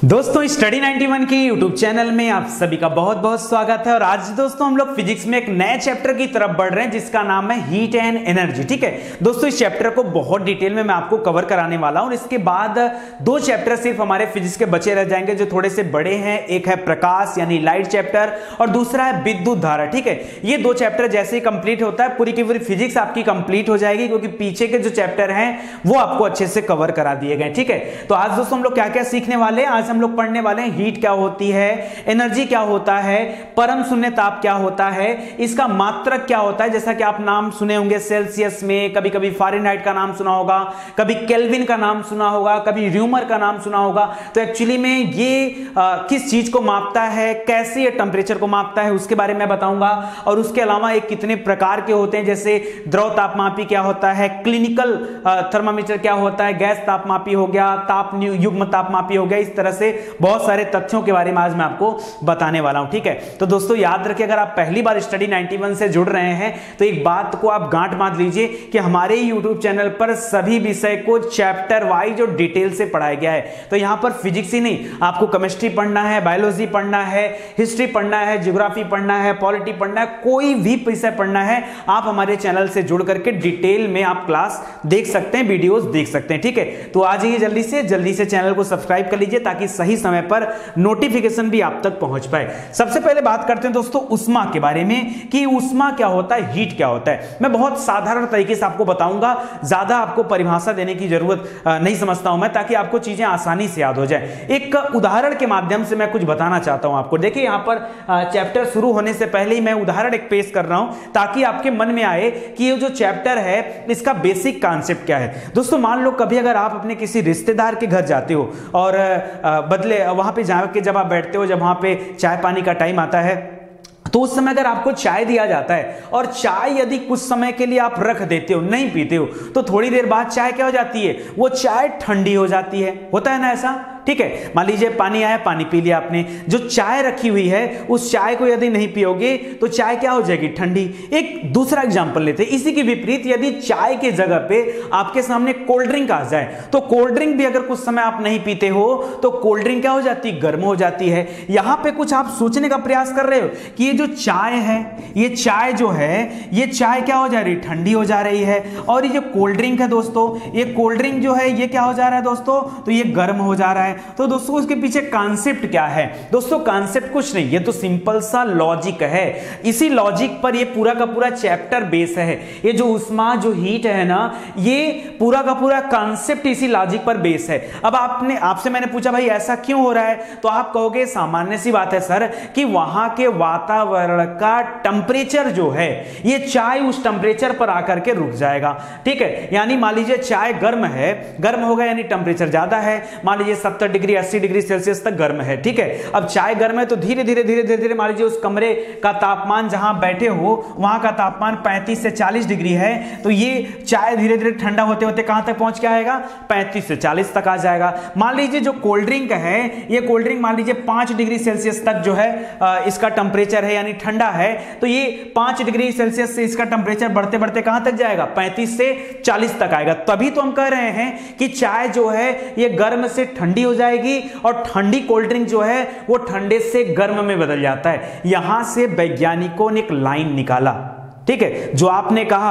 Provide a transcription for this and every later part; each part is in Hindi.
दोस्तों स्टडी 91 की यूट्यूब चैनल में आप सभी का बहुत बहुत स्वागत है। और आज दोस्तों हम लोग फिजिक्स में एक नए चैप्टर की तरफ बढ़ रहे हैं जिसका नाम है हीट एंड एनर्जी। ठीक है दोस्तों, इस चैप्टर को बहुत डिटेल में मैं आपको कवर कराने वाला हूं। इसके बाद दो चैप्टर सिर्फ हमारे फिजिक्स के बचे रह जाएंगे जो थोड़े से बड़े हैं। एक है प्रकाश यानी लाइट चैप्टर और दूसरा है विद्युत धारा। ठीक है, ये दो चैप्टर जैसे ही कंप्लीट होता है पूरी की पूरी फिजिक्स आपकी कंप्लीट हो जाएगी, क्योंकि पीछे के जो चैप्टर हैं वो आपको अच्छे से कवर करा दिए गए। ठीक है, तो आज दोस्तों हम लोग क्या क्या सीखने वाले हैं। आज हम लोग पढ़ने वाले हैं हीट क्या होती है, एनर्जी क्या होता है, परम शून्य ताप क्या होता है, इसका मात्रक क्या होता है। जैसा कि आप नाम सुने होंगे सेल्सियस में, कभी कभी फ़ारेनहाइट का नाम सुना होगा, कभी केल्विन का नाम सुना होगा, कभी र्यूमर का नाम सुना होगा। तो एक्चुअली में ये किस चीज को मापता है, कैसे ये टेम्परेचर को मापता है, उसके बारे में बताऊंगा। और उसके अलावा एक कितने प्रकार के होते हैं, जैसे द्रव तापमापी क्या होता है, क्लिनिकल थर्मामीटर क्या होता है, गैस तापमापी हो गया, ताप युग्म तापमापी हो गया। इस तरह से बहुत सारे तथ्यों के बारे में आज मैं आपको बताने वाला हूं। ठीक है, तो दोस्तों याद रखिए, अगर आप पहली बार स्टडी 91 से जुड़ रहे हैं तो एक बात को आप गांठ बांध लीजिए कि हमारे YouTube चैनल पर सभी विषय को चैप्टर वाइज और डिटेल से पढ़ाया गया है। तो यहां पर फिजिक्स ही नहीं, आपको केमिस्ट्री पढ़ना है, बायोलॉजी पढ़ना है, हिस्ट्री पढ़ना है, ज्योग्राफी पढ़ना है, पॉलिटी पढ़ना है, कोई भी विषय पढ़ना है, आप हमारे चैनल से जुड़ करके डिटेल में आप क्लास देख सकते हैं, वीडियोस देख सकते हैं। ठीक है, तो आ जाइए जल्दी से चैनल को सब्सक्राइब कर लीजिए ताकि सही समय पर नोटिफिकेशन भी आप तक पहुंच पाए। सबसे पहले बात करते हैं दोस्तों उष्मा के बारे में कि उष्मा क्या होता है, हीट क्या होता है। मैं बहुत साधारण तरीके से आपको बताऊंगा, ज्यादा आपको परिभाषा देने की जरूरत नहीं समझता हूं मैं, ताकि आपको चीजें आसानी से याद हो जाए। एक उदाहरण के माध्यम से मैं कुछ बताना चाहता हूं आपको। देखिए यहां पर चैप्टर शुरू होने से पहले ही मैं उदाहरण एक पेश कर रहा हूं ताकि आपके मन में आए कि ये जो चैप्टर है इसका बेसिक कॉन्सेप्ट क्या है। दोस्तों मान लो कभी अगर आप अपने किसी रिश्तेदार के घर जाते हो और बदले वहां पे जाके जब आप बैठते हो, जब वहां पे चाय पानी का टाइम आता है, तो उस समय अगर आपको चाय दिया जाता है और चाय यदि कुछ समय के लिए आप रख देते हो, नहीं पीते हो, तो थोड़ी देर बाद चाय क्या हो जाती है, वो चाय ठंडी हो जाती है। होता है ना ऐसा। ठीक है, मान लीजिए पानी आया, पानी पी लिया आपने, जो चाय रखी हुई है उस चाय को यदि नहीं पियोगे तो चाय क्या हो जाएगी, ठंडी। एक दूसरा एग्जांपल लेते हैं, इसी के विपरीत यदि चाय के जगह पे आपके सामने कोल्ड ड्रिंक आ जाए तो कोल्ड ड्रिंक भी अगर कुछ समय आप नहीं पीते हो तो कोल्ड ड्रिंक क्या हो जाती है, गर्म हो जाती है। यहां पे कुछ आप सोचने का प्रयास कर रहे हो कि ये जो चाय है, ये चाय जो है, ये चाय क्या हो जा रही है, ठंडी हो जा रही है। और ये जो कोल्ड ड्रिंक है दोस्तों, ये कोल्ड ड्रिंक जो है ये क्या हो जा रहा है दोस्तों, तो ये गर्म हो जा रहा है। तो दोस्तों उसके पीछे कॉन्सेप्ट क्या है। दोस्तों कॉन्सेप्ट कुछ नहीं, ये तो सिंपल सा लॉजिक है। इसी लॉजिक पर ये पूरा का पूरा चैप्टर बेस है। ये जो उष्मा जो हीट है ना, ये पूरा का पूरा कॉन्सेप्ट इसी लॉजिक पर बेस है। अब आपसे मैंने पूछा भाई ऐसा क्यों हो रहा है, तो आप कहोगे सामान्य सी बात है सर कि वहां के वातावरण का टेम्परेचर जो है, ये चाय उस टेम्परेचर पर आकर के रुक जाएगा। ठीक है, यानी मान लीजिए चाय गर्म है, गर्म होगा यानी टेम्परेचर ज्यादा है, मान लीजिए 70 डिग्री 80 डिग्री सेल्सियस तक गर्म है। ठीक है, अब चाय गर्म है तो धीरे धीरे मान लीजिए उस कमरे का तापमान जहां बैठे हो वहां का तापमान 35 से 40 डिग्री है, तो ये चाय धीरे धीरे ठंडा होते होते कहां तक पहुंच के आएगा, 35 से 40 तक आ जाएगा। मान लीजिए जो कोल्ड ड्रिंक है, ये कोल्ड ड्रिंक मान लीजिए 5 डिग्री सेल्सियस तक जो है इसका टेम्परेचर है, यानी ठंडा है, तो ये 5 डिग्री सेल्सियस से इसका टेम्परेचर बढ़ते बढ़ते कहां तक जाएगा, 35 से 40 तक आएगा। तभी तो हम कह रहे हैं कि चाय जो है ये गर्म से ठंडी हो जाएगी और ठंडी कोल्ड ड्रिंक जो है वो ठंडे से गर्म में बदल जाता है। यहां से वैज्ञानिकों ने एक लाइन निकाला। ठीक है, जो आपने कहा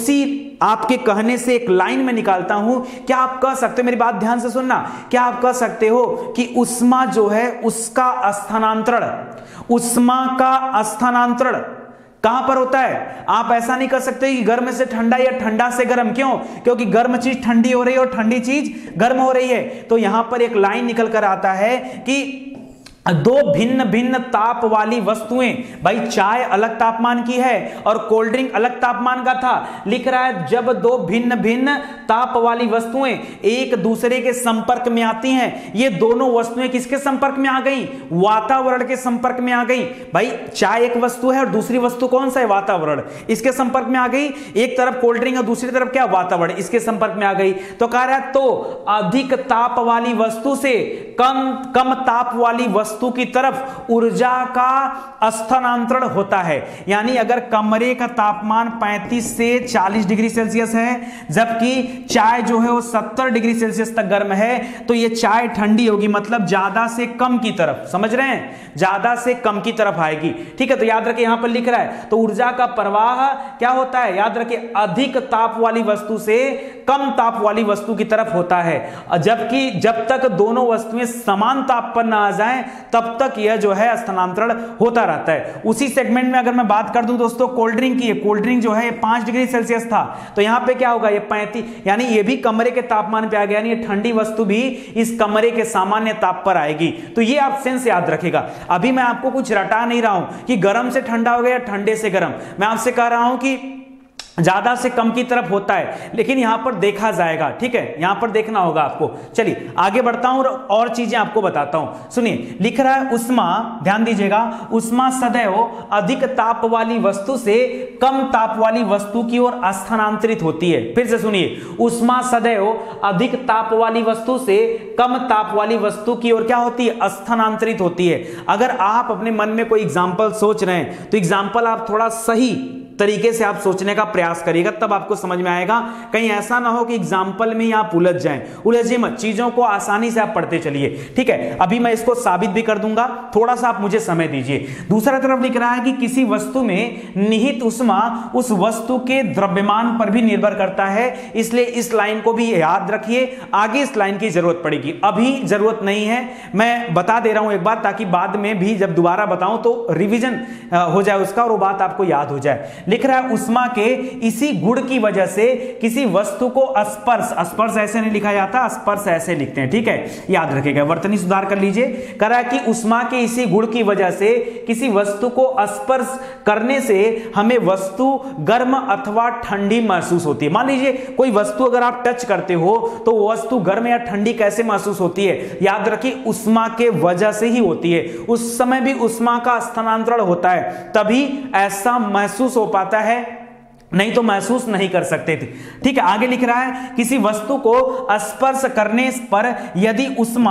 उसी आपके कहने से एक लाइन में निकालता हूं। क्या आप कह सकते हो, मेरी बात ध्यान से सुनना, क्या आप कह सकते हो कि उष्मा जो है उसका स्थानांतरण, उष्मा का स्थानांतरण कहां पर होता है। आप ऐसा नहीं कर सकते कि गर्म से ठंडा या ठंडा से गर्म। क्यों? क्योंकि गर्म चीज ठंडी हो रही है और ठंडी चीज गर्म हो रही है। तो यहां पर एक लाइन निकल कर आता है कि दो भिन्न भिन्न ताप वाली वस्तुएं, भाई चाय अलग तापमान की है और कोल्ड ड्रिंक अलग तापमान का था, लिख रहा है जब दो भिन्न भिन्न ताप वाली वस्तुएं एक दूसरे के संपर्क में आती हैं, ये दोनों वस्तुएं किसके संपर्क में आ गई, वातावरण के संपर्क में आ गई। भाई चाय एक वस्तु है और दूसरी वस्तु कौन सा है, वातावरण, इसके संपर्क में आ गई। एक तरफ कोल्ड ड्रिंक और दूसरी तरफ क्या, वातावरण, इसके संपर्क में आ गई। तो कह रहा है तो अधिक ताप वाली वस्तु से कम ताप वाली वस्तु वस्तु की तरफ ऊर्जा का स्थानांतरण होता है। यानी अगर कमरे का तापमान 35 से 40 डिग्री सेल्सियस है, जबकि चाय जो है वो 70 डिग्री सेल्सियस तक गर्म है, तो ये चाय ठंडी होगी, मतलब ज्यादा से कम की तरफ, समझ रहे हैं, ज्यादा से कम की तरफ आएगी। ठीक है, तो याद रखिए यहां पर लिख रहा है, तो ऊर्जा का प्रवाह क्या होता है, याद रखिए अधिक ताप वाली वस्तु से कम ताप वाली वस्तु की तरफ होता है, जबकि जब तक दोनों वस्तुएं समान ताप पर ना आ जाएं तब तक यह जो है स्थानांतरण होता रहता है। उसी सेगमेंट में अगर मैं बात कर दूं दोस्तों कोल्ड ड्रिंक की, कोल्ड ड्रिंक जो है 5 डिग्री सेल्सियस था, तो यहां पे क्या होगा, ये 35, यानी ये भी कमरे के तापमान पे आ गया, यानी ये ठंडी वस्तु भी इस कमरे के सामान्य ताप पर आएगी। तो ये आप सेंस याद रखिएगा। अभी मैं आपको कुछ रटा नहीं रहा हूं कि गर्म से ठंडा हो गया, ठंडे से गर्म, मैं आपसे कह रहा हूं कि ज्यादा से कम की तरफ होता है, लेकिन यहां पर देखा जाएगा। ठीक है, यहां पर देखना होगा आपको। चलिए आगे बढ़ता हूं और चीजें आपको बताता हूं। सुनिए, लिख रहा है उष्मा, ध्यान दीजिएगा, उष्मा सदैव अधिक ताप वाली वस्तु से कम ताप वाली वस्तु की ओर स्थानांतरित होती है। फिर से सुनिए, उष्मा सदैव अधिक ताप वाली वस्तु से कम ताप वाली वस्तु की ओर क्या होती है, स्थानांतरित होती है। अगर आप अपने मन में कोई एग्जाम्पल सोच रहे हैं तो एग्जाम्पल आप थोड़ा सही तरीके से आप सोचने का प्रयास करिएगा, तब आपको समझ में आएगा। कहीं ऐसा ना हो कि एग्जाम्पल में ही आप उलझ जाएं, उलझिए मत, चीजों को आसानी से आप पढ़ते चलिए। ठीक है, अभी मैं इसको साबित भी कर दूंगा, थोड़ा सा आप मुझे समय दीजिए। दूसरा तरफ लिख रहा है कि किसी वस्तु में निहित उष्मा उस वस्तु के द्रव्यमान पर भी निर्भर करता है, इसलिए इस लाइन को भी याद रखिए। आगे इस लाइन की जरूरत पड़ेगी, अभी जरूरत नहीं है, मैं बता दे रहा हूं एक बार, ताकि बाद में भी जब दोबारा बताऊं तो रिवीजन हो जाए उसका और वो बात आपको याद हो जाए। लिख रहा है उष्मा के इसी गुण की वजह से किसी वस्तु को स्पर्श, स्पर्श ऐसे नहीं लिखा जाता, स्पर्श ऐसे लिखते हैं। ठीक है, याद रखिएगा, वर्तनी सुधार कर लीजिए। कह रहा है कि उष्मा के इसी गुण की वजह से किसी वस्तु को स्पर्श करने से हमें वस्तु गर्म अथवा ठंडी महसूस होती है। मान लीजिए कोई वस्तु अगर आप टच करते हो तो वस्तु गर्म या ठंडी कैसे महसूस होती है, याद रखिए उष्मा के वजह से ही होती है। उस समय भी उष्मा का स्थानांतरण होता है, तभी ऐसा महसूस हो पाता है, नहीं तो महसूस नहीं कर सकते थे। ठीक है, आगे लिख रहा है किसी वस्तु को स्पर्श करने पर यदि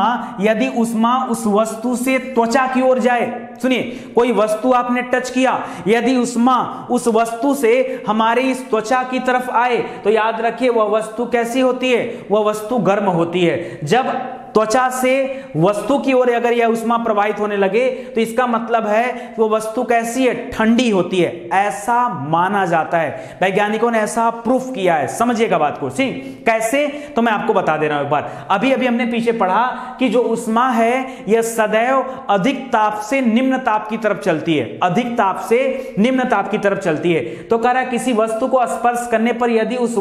उष्मा उस वस्तु से त्वचा की ओर जाए, सुनिए, कोई वस्तु आपने टच किया, यदि उष्मा उस वस्तु से हमारे इस त्वचा की तरफ आए तो याद रखिए वह वस्तु कैसी होती है, वह वस्तु गर्म होती है। जब त्वचा से वस्तु की ओर अगर यह उष्मा प्रवाहित होने लगे तो इसका मतलब है वो वस्तु कैसी है, ठंडी होती है, ऐसा माना जाता है। वैज्ञानिकों ने ऐसा प्रूफ किया है, समझिएगा बात को। ठीक, कैसे, तो मैं आपको बता दे रहा हूं एक बार। अभी हमने पीछे पढ़ा कि जो उष्मा है यह सदैव अधिक ताप से निम्न ताप की तरफ चलती है, अधिक ताप से निम्न ताप की तरफ चलती है। तो कह रहा है किसी वस्तु को स्पर्श करने पर यदि उस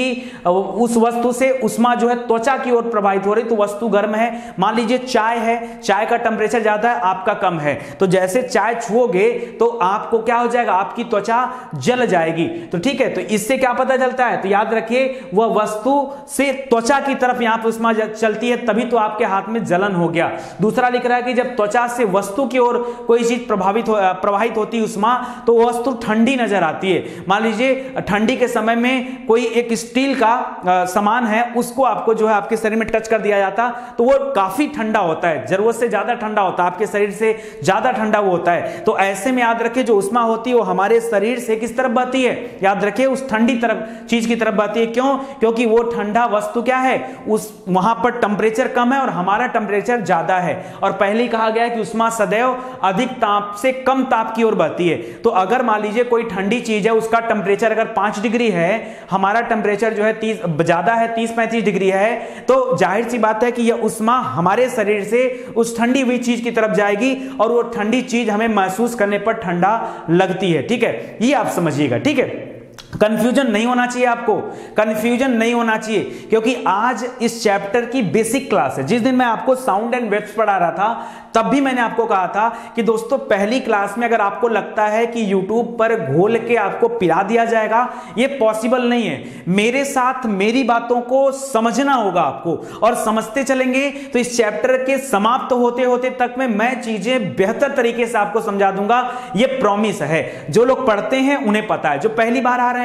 वस्तु से उष्मा जो है त्वचा की ओर प्रवाहित हो रही तो वस्तु गर्म है। मान लीजिए चाय है, चाय का टेम्परेचर ज्यादा है, आपका कम है, तो जैसे चाय छुओगे तो आपको क्या हो जाएगा, आपकी त्वचा जल जाएगी। तो ठीक है, तो इससे क्या पता चलता है, तो याद रखिए वह वस्तु से त्वचा की तरफ यहां पर उष्मा चलती है, तभी तो आपके हाथ में जलन हो गया। दूसरा लिख रहा है कि जब त्वचा से वस्तु की ओर कोई चीज प्रवाहित होती है उष्मा, तो वस्तु ठंडी नजर आती है। मान लीजिए ठंडी के समय में कोई एक स्टील का सामान है, उसको आपको जो है आपके शरीर में टच कर दिया जाता तो वो काफी ठंडा होता है, जरूरत से ज्यादा ठंडा होता है, आपके शरीर से ज्यादा ठंडा वो होता है। तो ऐसे में याद रखिए जो उष्मा होती है वो हमारे शरीर से किस तरफ बहती है, याद रखिए उस ठंडी तरफ चीज की तरफ बहती है। क्यों, क्योंकि वो ठंडा वस्तु क्या है, उस वहां पर टेम्परेचर कम है और हमारा टेम्परेचर ज्यादा है। और पहले ही कहा गया है कि उष्मा सदैव अधिक ताप से कम ताप की ओर बहती है। तो अगर मान लीजिए कोई ठंडी चीज है, उसका टेम्परेचर अगर 5 डिग्री है, हमारा टेम्परेचर जो है 30 ज्यादा है, 30-35 डिग्री है, तो जाहिर सी बात है कि यह उष्मा हमारे शरीर से उस ठंडी हुई चीज की तरफ जाएगी और वो ठंडी चीज हमें महसूस करने पर ठंडा लगती है। ठीक है, ये आप समझिएगा। ठीक है, कंफ्यूजन नहीं होना चाहिए, आपको कंफ्यूजन नहीं होना चाहिए, क्योंकि आज इस चैप्टर की बेसिक क्लास है। जिस दिन मैं आपको साउंड एंड वेव्स पढ़ा रहा था तब भी मैंने आपको कहा था कि दोस्तों पहली क्लास में अगर आपको लगता है कि YouTube पर घोल के आपको पिला दिया जाएगा, ये पॉसिबल नहीं है। मेरे साथ मेरी बातों को समझना होगा आपको, और समझते चलेंगे तो इस चैप्टर के समाप्त होते होते तक में मैं चीजें बेहतर तरीके से आपको समझा दूंगा, ये प्रॉमिस है। जो लोग पढ़ते हैं उन्हें पता है, जो पहली बार आ रहे हैं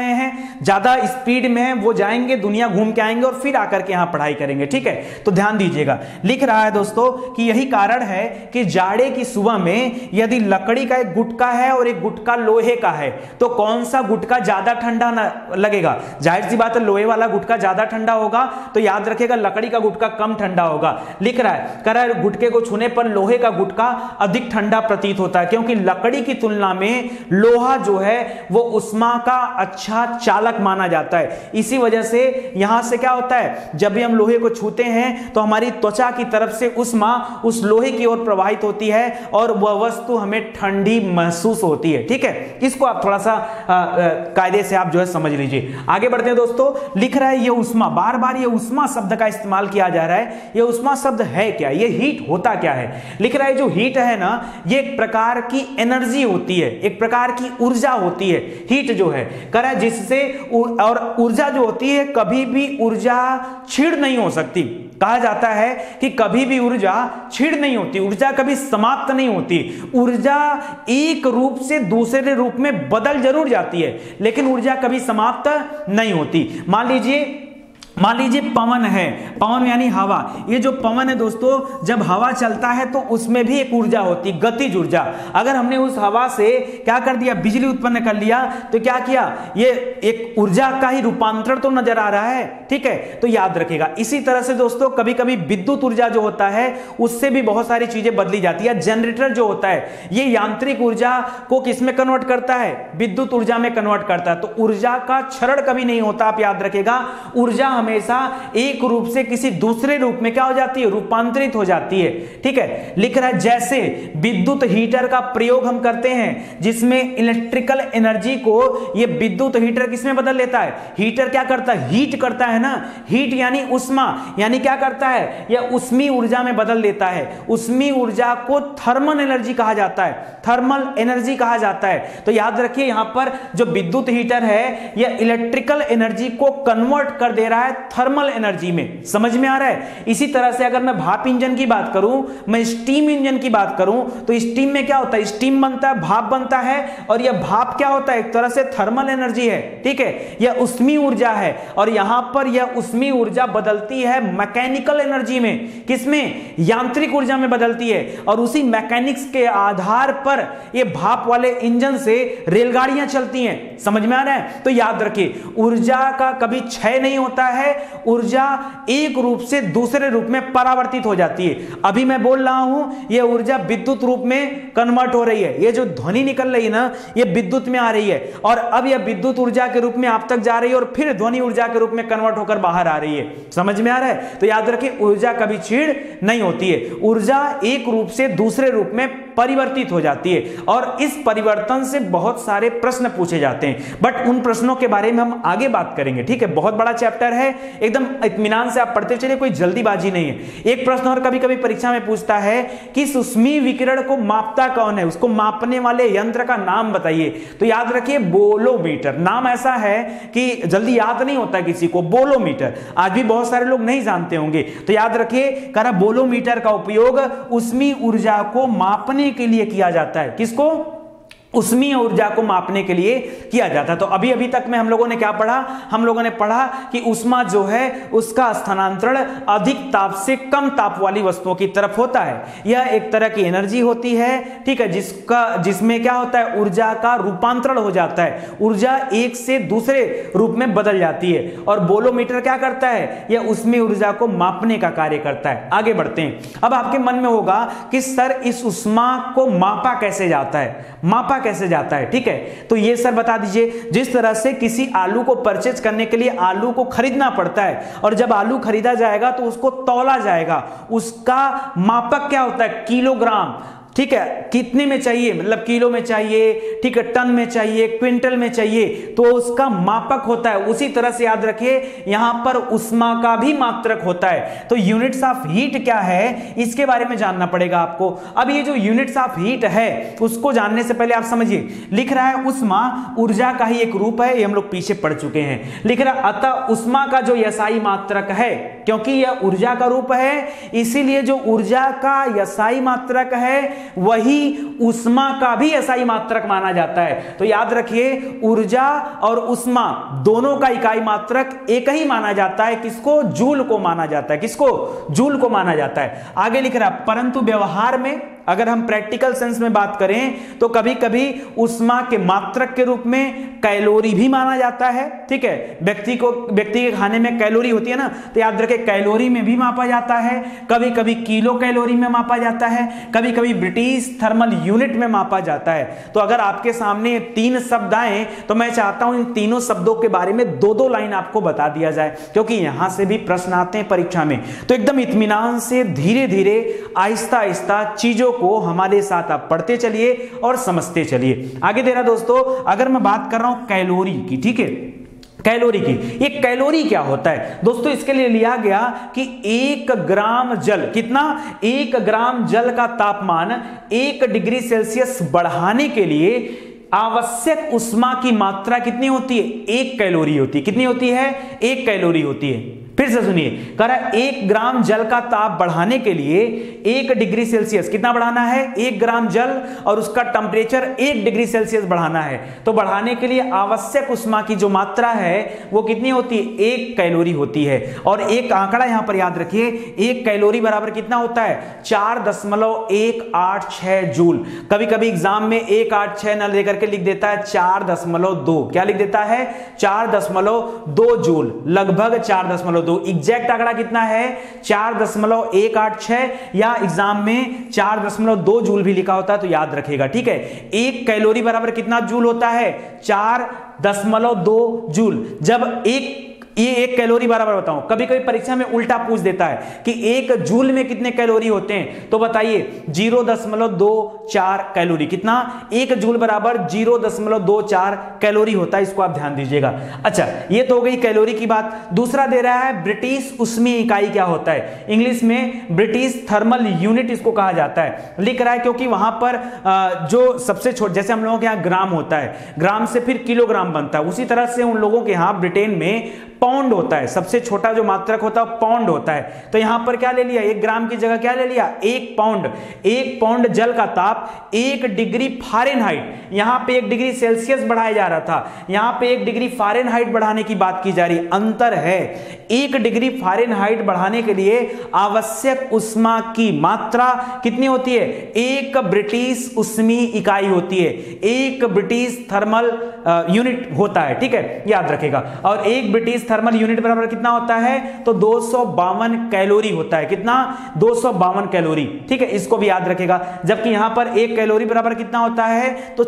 रहे हैं, ज्यादा स्पीड में है, वो जाएंगे दुनिया घूम के आएंगे और फिर आकर के यहां पढ़ाई करेंगे। ठीक है, तो ध्यान दीजिएगा, लिख रहा है दोस्तों कि यही कारण है कि जाड़े की सुबह में यदि लकड़ी का एक गुटका है और एक गुटका लोहे का है तो कौन सा गुटका ज्यादा ठंडा लगेगा? जाहिर सी बात है लोहे वाला गुटका ज्यादा ठंडा होगा, तो याद रखिएगा लकड़ी का गुटका कम ठंडा होगा। लिख रहा है, कह रहा है गुटके को छूने पर लोहे का गुटका अधिक ठंडा प्रतीत होता है, क्योंकि लकड़ी की तुलना में लोहा जो है वो उष्मा का अच्छा चालक माना जाता है। इसी वजह से यहां से क्या होता है, जब भी हम लोहे को छूते हैं तो हमारी त्वचा की तरफ से उष्मा उस लोहे की ओर प्रवाहित होती है और वह वस्तु हमें ठंडी महसूस होती है। ठीक है, इसको आप थोड़ा सा कायदे से आप जो है समझ लीजिए। आगे बढ़ते हैं दोस्तों, लिख रहा है ये उष्मा, बार बार ये उष्मा शब्द का इस्तेमाल किया जा रहा है। ये उष्मा शब्द है क्या, ये हीट होता क्या है? लिख रहा है जो हीट है ना, ये एक प्रकार की एनर्जी होती है, एक प्रकार की ऊर्जा होती है। हीट जो है कह रहा है जिससे, और ऊर्जा जो होती है कभी भी ऊर्जा क्षीण नहीं हो सकती। कहा जाता है कि कभी भी ऊर्जा क्षीण नहीं होती, ऊर्जा कभी समाप्त नहीं होती। ऊर्जा एक रूप से दूसरे रूप में बदल जरूर जाती है, लेकिन ऊर्जा कभी समाप्त नहीं होती। मान लीजिए पवन है, पवन यानी हवा। ये जो पवन है दोस्तों, जब हवा चलता है तो उसमें भी एक ऊर्जा होती, गतिज ऊर्जा। अगर हमने उस हवा से क्या कर दिया, बिजली उत्पन्न कर लिया, तो क्या किया, ये एक ऊर्जा का ही रूपांतरण तो नजर आ रहा है। ठीक है, तो याद रखिएगा। इसी तरह से दोस्तों कभी कभी विद्युत ऊर्जा जो होता है उससे भी बहुत सारी चीजें बदली जाती है। जनरेटर जो होता है ये यांत्रिक ऊर्जा को किस में कन्वर्ट करता है, विद्युत ऊर्जा में कन्वर्ट करता है। तो ऊर्जा का क्षरण कभी नहीं होता, आप याद रखिएगा। ऊर्जा हमेशा एक रूप से किसी दूसरे रूप में क्या हो जाती है, रूपांतरित हो जाती है। ठीक है, लिख रहा है जैसे विद्युत हीटर का प्रयोग हम करते हैं जिसमें इलेक्ट्रिकल एनर्जी को ये विद्युत हीटर किसमें बदल लेता है, हीटर क्या करता है, हीट करता है ना। हीट यानी उष्मा, यानी क्या करता है, यह उष्मी ऊर्जा में बदल देता है। उष्मी ऊर्जा को थर्मल एनर्जी कहा जाता है, थर्मल एनर्जी कहा जाता है। तो याद रखिए यहां पर जो विद्युत हीटर है यह इलेक्ट्रिकल एनर्जी को कन्वर्ट कर दे रहा है थर्मल एनर्जी में। समझ में आ रहा है? इसी तरह से अगर मैं भाप इंजन की बात करूं, मैं स्टीम इंजन की बात करूं, तो स्टीम में क्या होता है, स्टीम बनता है, भाप बनता है, और यह भाप क्या होता है, एक तरह से थर्मल एनर्जी है। ठीक है, यह उष्मी ऊर्जा है, और यहां पर यह उष्मी ऊर्जा बदलती है मैकेनिकल एनर्जी में, किसमें, यांत्रिक ऊर्जा में बदलती है। और उसी मैकेनिक्स के आधार पर यह भाप वाले इंजन से रेलगाड़ियां चलती हैं। समझ में आ रहा है? तो याद रखिए ऊर्जा का कभी क्षय नहीं होता है, ऊर्जा एक रूप से दूसरे रूप में परावर्तित हो जाती है। अभी मैं बोल रहा हूं यह ऊर्जा विद्युत रूप में कन्वर्ट हो रही है, ये जो ध्वनि निकल रही है ना ये विद्युत में आ रही है, और अब यह विद्युत ऊर्जा के रूप में आप तक जा रही है और फिर ध्वनि ऊर्जा के रूप में कन्वर्ट होकर बाहर आ रही है। समझ में आ रहा है? तो याद रखिए ऊर्जा कभी क्षीण नहीं होती है, ऊर्जा एक रूप से दूसरे रूप में परिवर्तित हो जाती है, और इस परिवर्तन से बहुत सारे प्रश्न पूछे जाते हैं, बट उन प्रश्नों के बारे में हम आगे बात करेंगे। ठीक है, बहुत बड़ा चैप्टर है, एकदम इत्मीनान से आप पढ़ते चलिए, कोई जल्दीबाजी नहीं है। एक प्रश्न और कभी कभी परीक्षा में पूछता है कि उष्मी विकिरण को मापता कौन है, उसको मापने वाले यंत्र का नाम बताइए। तो याद रखिए बोलोमीटर। नाम ऐसा है कि जल्दी याद नहीं होता किसी को, बोलोमीटर। आज भी बहुत सारे लोग नहीं जानते होंगे, तो याद रखिए करा बोलोमीटर का उपयोग उष्मी ऊर्जा को मापने के लिए किया जाता है। किसको? उष्मीय ऊर्जा को मापने के लिए किया जाता है। तो अभी अभी तक में हम लोगों ने क्या पढ़ा, हम लोगों ने पढ़ा कि उष्मा जो है उसका स्थानांतरण अधिक ताप से कम ताप वाली वस्तुओं की तरफ होता है। यह एक तरह की एनर्जी होती है, ठीक है, जिसमें क्या होता है, ऊर्जा का रूपांतरण हो जाता है, ऊर्जा एक से दूसरे रूप में बदल जाती है। और बोलोमीटर क्या करता है, यह उष्मीय ऊर्जा को मापने का कार्य करता है। आगे बढ़ते हैं। अब आपके मन में होगा कि सर इस उष्मा को मापा कैसे जाता है, मापा कैसे जाता है? ठीक है, तो ये सर बता दीजिए। जिस तरह से किसी आलू को परचेज करने के लिए आलू को खरीदना पड़ता है, और जब आलू खरीदा जाएगा तो उसको तौला जाएगा, उसका मापक क्या होता है, किलोग्राम। ठीक है, कितने में चाहिए, मतलब किलो में चाहिए, ठीक है, टन में चाहिए, क्विंटल में चाहिए, तो उसका मापक होता है। उसी तरह से याद रखिए यहां पर उष्मा का भी मात्रक होता है। तो यूनिट्स ऑफ हीट क्या है, इसके बारे में जानना पड़ेगा आपको। अब ये जो यूनिट्स ऑफ हीट है उसको जानने से पहले आप समझिए, लिख रहा है उष्मा ऊर्जा का ही एक रूप है, ये हम लोग पीछे पढ़ चुके हैं। लिख रहा है अतः उष्मा का जो एसआई मात्रक है, क्योंकि यह ऊर्जा का रूप है, इसीलिए जो ऊर्जा का SI मात्रक है वही ऊष्मा का भी SI मात्रक माना जाता है। तो याद रखिए, ऊर्जा और ऊष्मा दोनों का इकाई मात्रक एक ही माना जाता है। किसको? जूल को माना जाता है। किसको? जूल को माना जाता है। आगे लिख रहा है, परंतु व्यवहार में अगर हम प्रैक्टिकल सेंस में बात करें तो कभी कभी ऊष्मा के मात्रक के रूप में कैलोरी भी माना जाता है। ठीक है, व्यक्ति के खाने में कैलोरी होती है ना, तो याद रखें कैलोरी में भी मापा जाता है, कभी कभी किलो कैलोरी में मापा जाता है, कभी कभी ब्रिटिश थर्मल यूनिट में मापा जाता है। तो अगर आपके सामने 3 शब्द आए तो मैं चाहता हूं इन तीनों शब्दों के बारे में 2-2 लाइन आपको बता दिया जाए, क्योंकि यहां से भी प्रश्न आते हैं परीक्षा में। तो एकदम इत्मीनान से धीरे धीरे आहिस्ता आहिस्ता चीजों को हमारे साथ आप पढ़ते चलिए और समझते चलिए। आगे दे रहा दोस्तों, अगर मैं बात कर रहा हूं कैलोरी की, ठीक है, कैलोरी की, ये कैलोरी क्या होता है दोस्तों? इसके लिए लिया गया कि 1 ग्राम जल, कितना? 1 ग्राम जल का तापमान 1 डिग्री सेल्सियस बढ़ाने के लिए आवश्यक ऊष्मा की मात्रा कितनी होती है? 1 कैलोरी होती है। कितनी होती है? 1 कैलोरी होती है। फिर से सुनिए, कह रहा है 1 ग्राम जल का ताप बढ़ाने के लिए 1 डिग्री सेल्सियस कितना बढ़ाना है? 1 ग्राम जल, और उसका टेम्परेचर 1 डिग्री सेल्सियस बढ़ाना है। तो बढ़ाने के लिए आवश्यक ऊष्मा की जो मात्रा है वो कितनी होती है? 1 कैलोरी होती है। और एक आंकड़ा यहां पर याद रखिए, 1 कैलोरी बराबर कितना होता है? 4.186 जूल। कभी कभी एग्जाम में 186 न लेकर के लिख देता है 4.2, क्या लिख देता है? 4.2 जूल, लगभग 4.2। एग्जैक्ट आंकड़ा कितना है? 4.186, या एग्जाम में 4.2 जूल भी लिखा होता है तो याद रखेगा। ठीक है, 1 कैलोरी बराबर कितना जूल होता है? 4.2 जूल। जब ये 1 कैलोरी बराबर बताऊं, कभी कभी परीक्षा में उल्टा पूछ देता है कि 1 जूल में कितने कैलोरी होते हैं, तो बताइए 0.24 कैलोरी। कितना? 1 जूल बराबर 0.24 कैलोरी होता है। इसको आप ध्यान दीजिएगा। अच्छा, ये तो हो गई कैलोरी की बात। दूसरा दे रहा है ब्रिटिश ऊष्मीय इकाई क्या होता है? इंग्लिश में ब्रिटिश थर्मल यूनिट इसको कहा जाता है। लिख रहा है क्योंकि वहां पर जो सबसे छोटा, जैसे हम लोगों के यहाँ ग्राम होता है, ग्राम से फिर किलोग्राम बनता है, उसी तरह से उन लोगों के यहाँ ब्रिटेन में पाउंड होता है। सबसे छोटा जो मात्रक होता है पाउंड होता है। तो यहां पर क्या ले लिया? 1 ग्राम की जगह क्या ले लिया? 1 पाउंड। 1 पाउंड जल का ताप 1 डिग्री फ़ारेनहाइट, यहां पे 1 डिग्री सेल्सियस बढ़ाया जा रहा था, यहां पे 1 डिग्री फ़ारेनहाइट बढ़ाने की बात की जा रही। अंतर है, 1 डिग्री फ़ारेनहाइट बढ़ाने के लिए आवश्यक ऊष्मा की मात्रा कितनी होती है? 1 ब्रिटिश ऊष्मीय इकाई होती है, 1 ब्रिटिश थर्मल यूनिट होता है। ठीक है, याद रखेगा। और 1 ब्रिटिश थर्मल यूनिट बराबर कितना होता है? तो 252 कैलोरी होता है। कितना? 252 कैलोरी। ठीक है, इसको भी याद रखेगा। जबकि यहां पर 1 कैलोरी बराबर कितना होता है? तो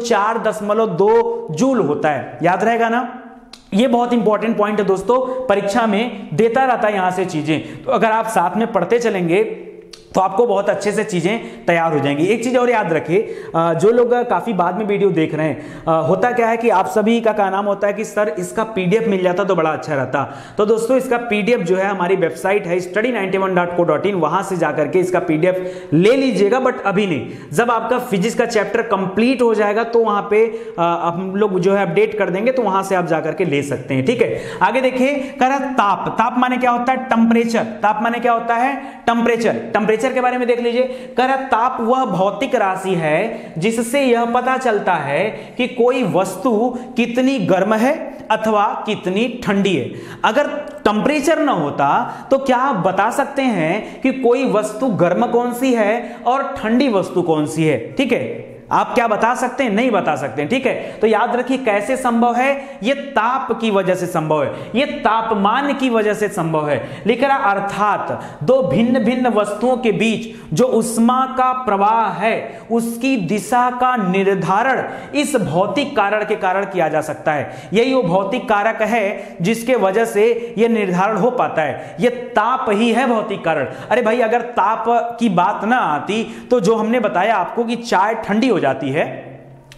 4.2 जूल होता है। याद रहेगा ना? ये बहुत इंपॉर्टेंट पॉइंट है दोस्तों, परीक्षा में देता रहता है यहां से चीजें। तो अगर आप साथ में पढ़ते चलेंगे तो आपको बहुत अच्छे से चीजें तैयार हो जाएंगी। एक चीज और याद रखिए, जो लोग काफी बाद में वीडियो देख रहे हैं, होता क्या है कि आप सभी का नाम होता है कि सर इसका पीडीएफ मिल जाता तो बड़ा अच्छा रहता। तो दोस्तों इसका पीडीएफ जो है, हमारी वेबसाइट है study91.co.in, वहां से जाकर के इसका पीडीएफ ले लीजिएगा, बट अभी नहीं। जब आपका फिजिक्स का चैप्टर कंप्लीट हो जाएगा तो वहां पे हम लोग जो है अपडेट कर देंगे, तो वहां से आप जाकर के ले सकते हैं। ठीक है, आगे देखिए, कह रहा ताप। ताप माने क्या होता है? टेम्परेचर। ताप माने क्या होता है? टेम्परेचर। टेम्परेचर के बारे में देख लीजिए। कह रहा ताप वह भौतिक राशि है जिससे यह पता चलता है कि कोई वस्तु कितनी गर्म है अथवा कितनी ठंडी है। अगर टेम्परेचर ना होता तो क्या आप बता सकते हैं कि कोई वस्तु गर्म कौन सी है और ठंडी वस्तु कौन सी है? ठीक है, आप क्या बता सकते हैं? नहीं बता सकते हैं। ठीक है, तो याद रखिए कैसे संभव है? ये ताप की वजह से संभव है, ये तापमान की वजह से संभव है। लिख रहा अर्थात 2 भिन्न भिन्न वस्तुओं के बीच जो ऊष्मा का प्रवाह है उसकी दिशा का निर्धारण इस भौतिक कारण के कारण किया जा सकता है। यही वो भौतिक कारक है जिसके वजह से यह निर्धारण हो पाता है। यह ताप ही है भौतिक कारण। अरे भाई, अगर ताप की बात ना आती तो जो हमने बताया आपको कि चाय ठंडी हो जाती है,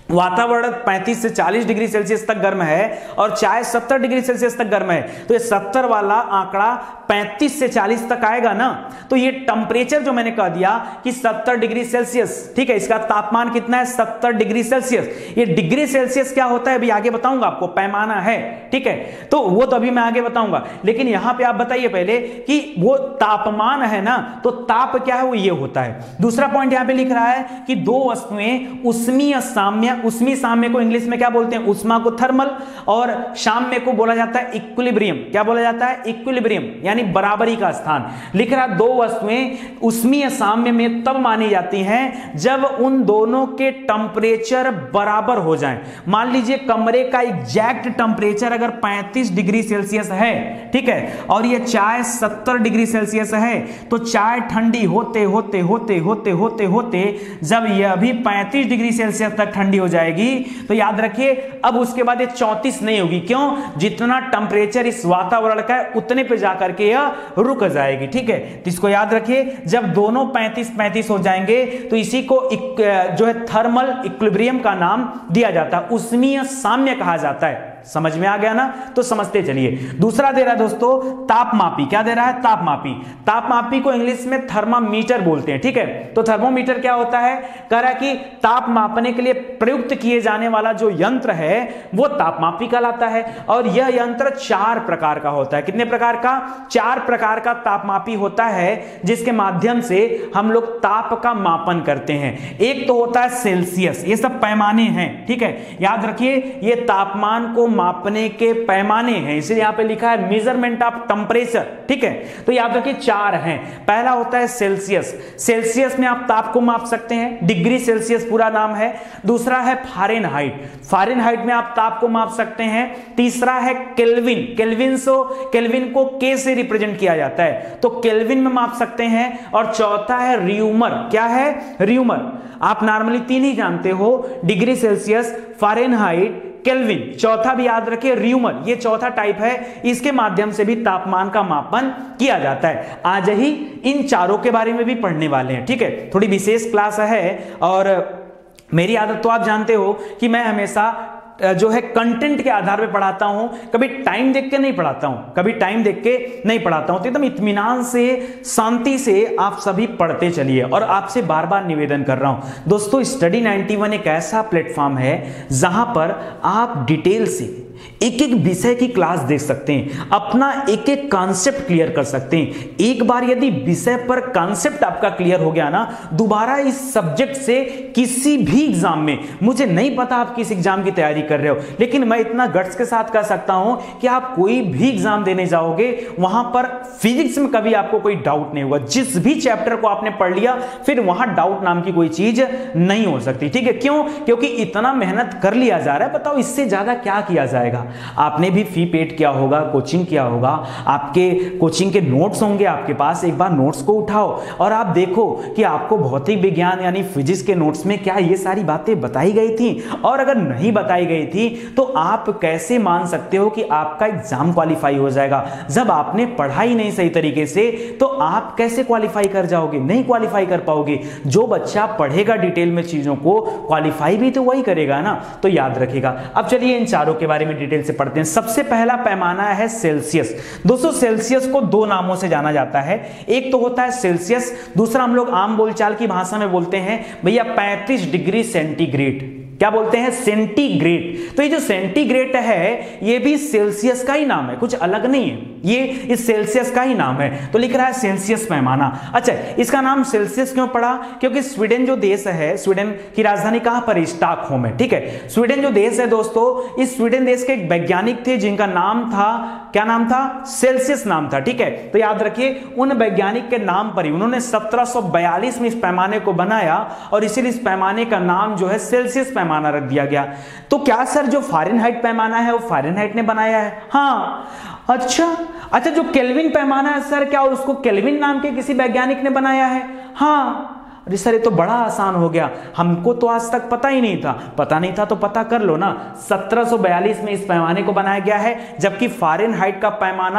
वातावरण 35 से 40 डिग्री सेल्सियस तक गर्म है और चाय 70 डिग्री सेल्सियस तक गर्म है, तो ये 70 वाला आंकड़ा 35 से 40 तक आएगा ना। तो ये टेम्परेचर जो मैंने कह दिया कि 70 डिग्री सेल्सियस, ठीक है, इसका तापमान कितना है 70 डिग्री सेल्सियस। ये डिग्री सेल्सियस क्या होता है अभी आगे बताऊंगा आपको, पैमाना है, ठीक है, तो वो तो अभी मैं आगे बताऊंगा। लेकिन यहां पे आप बताइए पहले कि वो तापमान है ना, तो ताप क्या है वो ये होता है। दूसरा पॉइंट यहां पे लिख रहा है कि दो वस्तुएं उष्मीय साम्य, उष्मीय साम्य को इंग्लिश में क्या बोलते हैं, उष्मा को थर्मल, और साम्य को बोला जाता है इक्विलिब्रियम। क्या बोला जाता है, इक्विलिब्रियम, यानी बराबरी का स्थान। लिख रहा दो वस्तुएं उष्मीय साम्य में तब मानी जाती हैं जब उन दोनों के टेम्परेचर बराबर हो जाएं। मान लीजिए कमरे का एग्जैक्ट टेम्परेचर अगर 35 डिग्री सेल्सियस है, ठीक है, और ये चाय 70 डिग्री सेल्सियस है, तो चाय ठंडी होते होते होते होते होते होते जब यह भी 35 डिग्री सेल्सियस तक ठंडी हो जाएगी, तो याद रखिए अब उसके बाद ये 34 नहीं होगी। क्यों, जितना टेम्परेचर इस वातावरण का है उतने पे जाकर के यह रुक जाएगी, ठीक है। तो इसको याद रखिए, जब दोनों 35-35 हो जाएंगे तो इसी को जो है थर्मल इक्विलिब्रियम का नाम दिया जाता है, उष्मीय साम्य कहा जाता है। समझ में आ गया ना, तो समझते चलिए। दूसरा दे रहा है दोस्तों तापमापी। क्या दे रहा है, तापमापी। तापमापी को इंग्लिश में थर्मामीटर बोलते हैं, ठीक है। तो थर्मोमीटर क्या होता है, कह रहा है कि ताप मापने के लिए प्रयुक्त किए जाने वाला जो यंत्र है वो तापमापी कहलाता है। और यह यंत्र 4 प्रकार का होता है। कितने प्रकार का, 4 प्रकार का तापमापी होता है जिसके माध्यम से हम लोग ताप का मापन करते हैं। एक तो होता है सेल्सियस, ये सब पैमाने हैं, ठीक है, याद रखिए ये तापमान को मापने के पैमाने हैं, इसलिए यहां पे लिखा है मेजरमेंट ऑफ टेम्परेचर, ठीक है। तो याद रखिए 4 हैं। पहला होता है सेल्सियस, सेल्सियस में आप ताप को माप सकते हैं, डिग्री सेल्सियस पूरा नाम है। दूसरा है फारेनहाइट, फारेनहाइट में आप ताप को माप सकते हैं। तीसरा है केल्विन, केल्विन को के से रिप्रेजेंट किया जाता है, तो केल्विन में माप सकते हैं। और चौथा है र्यूमर। क्या है, र्यूमर। आप नॉर्मली 3 ही जानते हो, डिग्री सेल्सियस, फारेनहाइट, केल्विन। चौथा भी याद रखिए र्यूमर, ये चौथा टाइप है, इसके माध्यम से भी तापमान का मापन किया जाता है। आज ही इन चारों के बारे में भी पढ़ने वाले हैं, ठीक है। थोड़ी विशेष क्लास है और मेरी आदत तो आप जानते हो कि मैं हमेशा जो है कंटेंट के आधार पे पढ़ाता हूं, कभी टाइम देख के नहीं पढ़ाता हूं, कभी टाइम देख के नहीं पढ़ाता हूं। तो एकदम इत्मीनान से, शांति से आप सभी पढ़ते चलिए। और आपसे बार बार निवेदन कर रहा हूं दोस्तों, स्टडी 91 एक ऐसा प्लेटफॉर्म है जहां पर आप डिटेल से एक एक विषय की क्लास देख सकते हैं, अपना एक एक कॉन्सेप्ट क्लियर कर सकते हैं। एक बार यदि विषय पर कॉन्सेप्ट आपका क्लियर हो गया ना, दोबारा इस सब्जेक्ट से किसी भी एग्जाम में, मुझे नहीं पता आप किस एग्जाम की तैयारी कर रहे हो, लेकिन मैं इतना गट्स के साथ कह सकता हूं कि आप कोई भी एग्जाम देने जाओगे वहां पर फिजिक्स में कभी आपको कोई डाउट नहीं होगा। जिस भी चैप्टर को आपने पढ़ लिया फिर वहां डाउट नाम की कोई चीज नहीं हो सकती, ठीक है। क्यों, क्योंकि इतना मेहनत कर लिया जा रहा है, बताओ इससे ज्यादा क्या किया जाएगा। आपने भी फी पेड किया होगा, कोचिंग किया होगा, आपके कोचिंग के नोट्स होंगे आपके पास, एक बार नोट्स को उठाओ और आप देखो कि आपको भौतिक विज्ञान यानी फिजिक्स के नोट्स में क्या ये सारी बातें बताई गई थी। और अगर नहीं बताई गई थी तो आप कैसे मान सकते हो कि आपका एग्जाम क्वालिफाई हो जाएगा। जब आपने पढ़ाई नहीं सही तरीके से तो आप कैसे क्वालिफाई कर जाओगे, नहीं क्वालिफाई कर पाओगे। जो बच्चा पढ़ेगा डिटेल में चीजों को, क्वालिफाई भी तो वही करेगा ना, तो याद रखिएगा। अब चलिए इन चारों के बारे में डिटेल से पढ़ते हैं। सबसे पहला पैमाना है सेल्सियस। दोस्तों सेल्सियस को 2 नामों से जाना जाता है, एक तो होता है सेल्सियस, दूसरा हम लोग आम बोलचाल की भाषा में बोलते हैं भैया 35 डिग्री सेंटीग्रेड। क्या बोलते हैं, सेंटीग्रेड। तो ये जो सेंटीग्रेड है ये भी सेल्सियस का ही नाम है, कुछ अलग नहीं है, ये इस सेल्सियस का ही नाम है। तो लिख रहा है सेल्सियस पैमाना। अच्छा, इसका नाम सेल्सियस क्यों पड़ा, क्योंकि स्वीडन जो देश है, स्वीडन की राजधानी कहां पर, स्टॉकहोम है, ठीक है। स्वीडन जो देश है दोस्तों, इस स्वीडन देश के एक वैज्ञानिक थे जिनका नाम था, क्या नाम था, सेल्सियस नाम था, ठीक है। तो याद रखिए उन वैज्ञानिक के नाम पर ही उन्होंने 1742 में इस पैमाने को बनाया और इसीलिए इस पैमाने का नाम जो है सेल्सियस पैमाना रख दिया गया। तो क्या सर जो फारेनहाइट पैमाना है वो फारेनहाइट ने बनाया है? हाँ। अच्छा, जो केल्विन पैमाना है सर क्या उसको केल्विन नाम के किसी वैज्ञानिक ने बनाया है? हाँ। अरे सर ये तो बड़ा आसान हो गया, हमको तो आज तक पता ही नहीं था। पता नहीं था तो पता कर लो ना। 1742 में इस पैमाने को बनाया गया है, जबकि फ़ारेनहाइट का पैमाना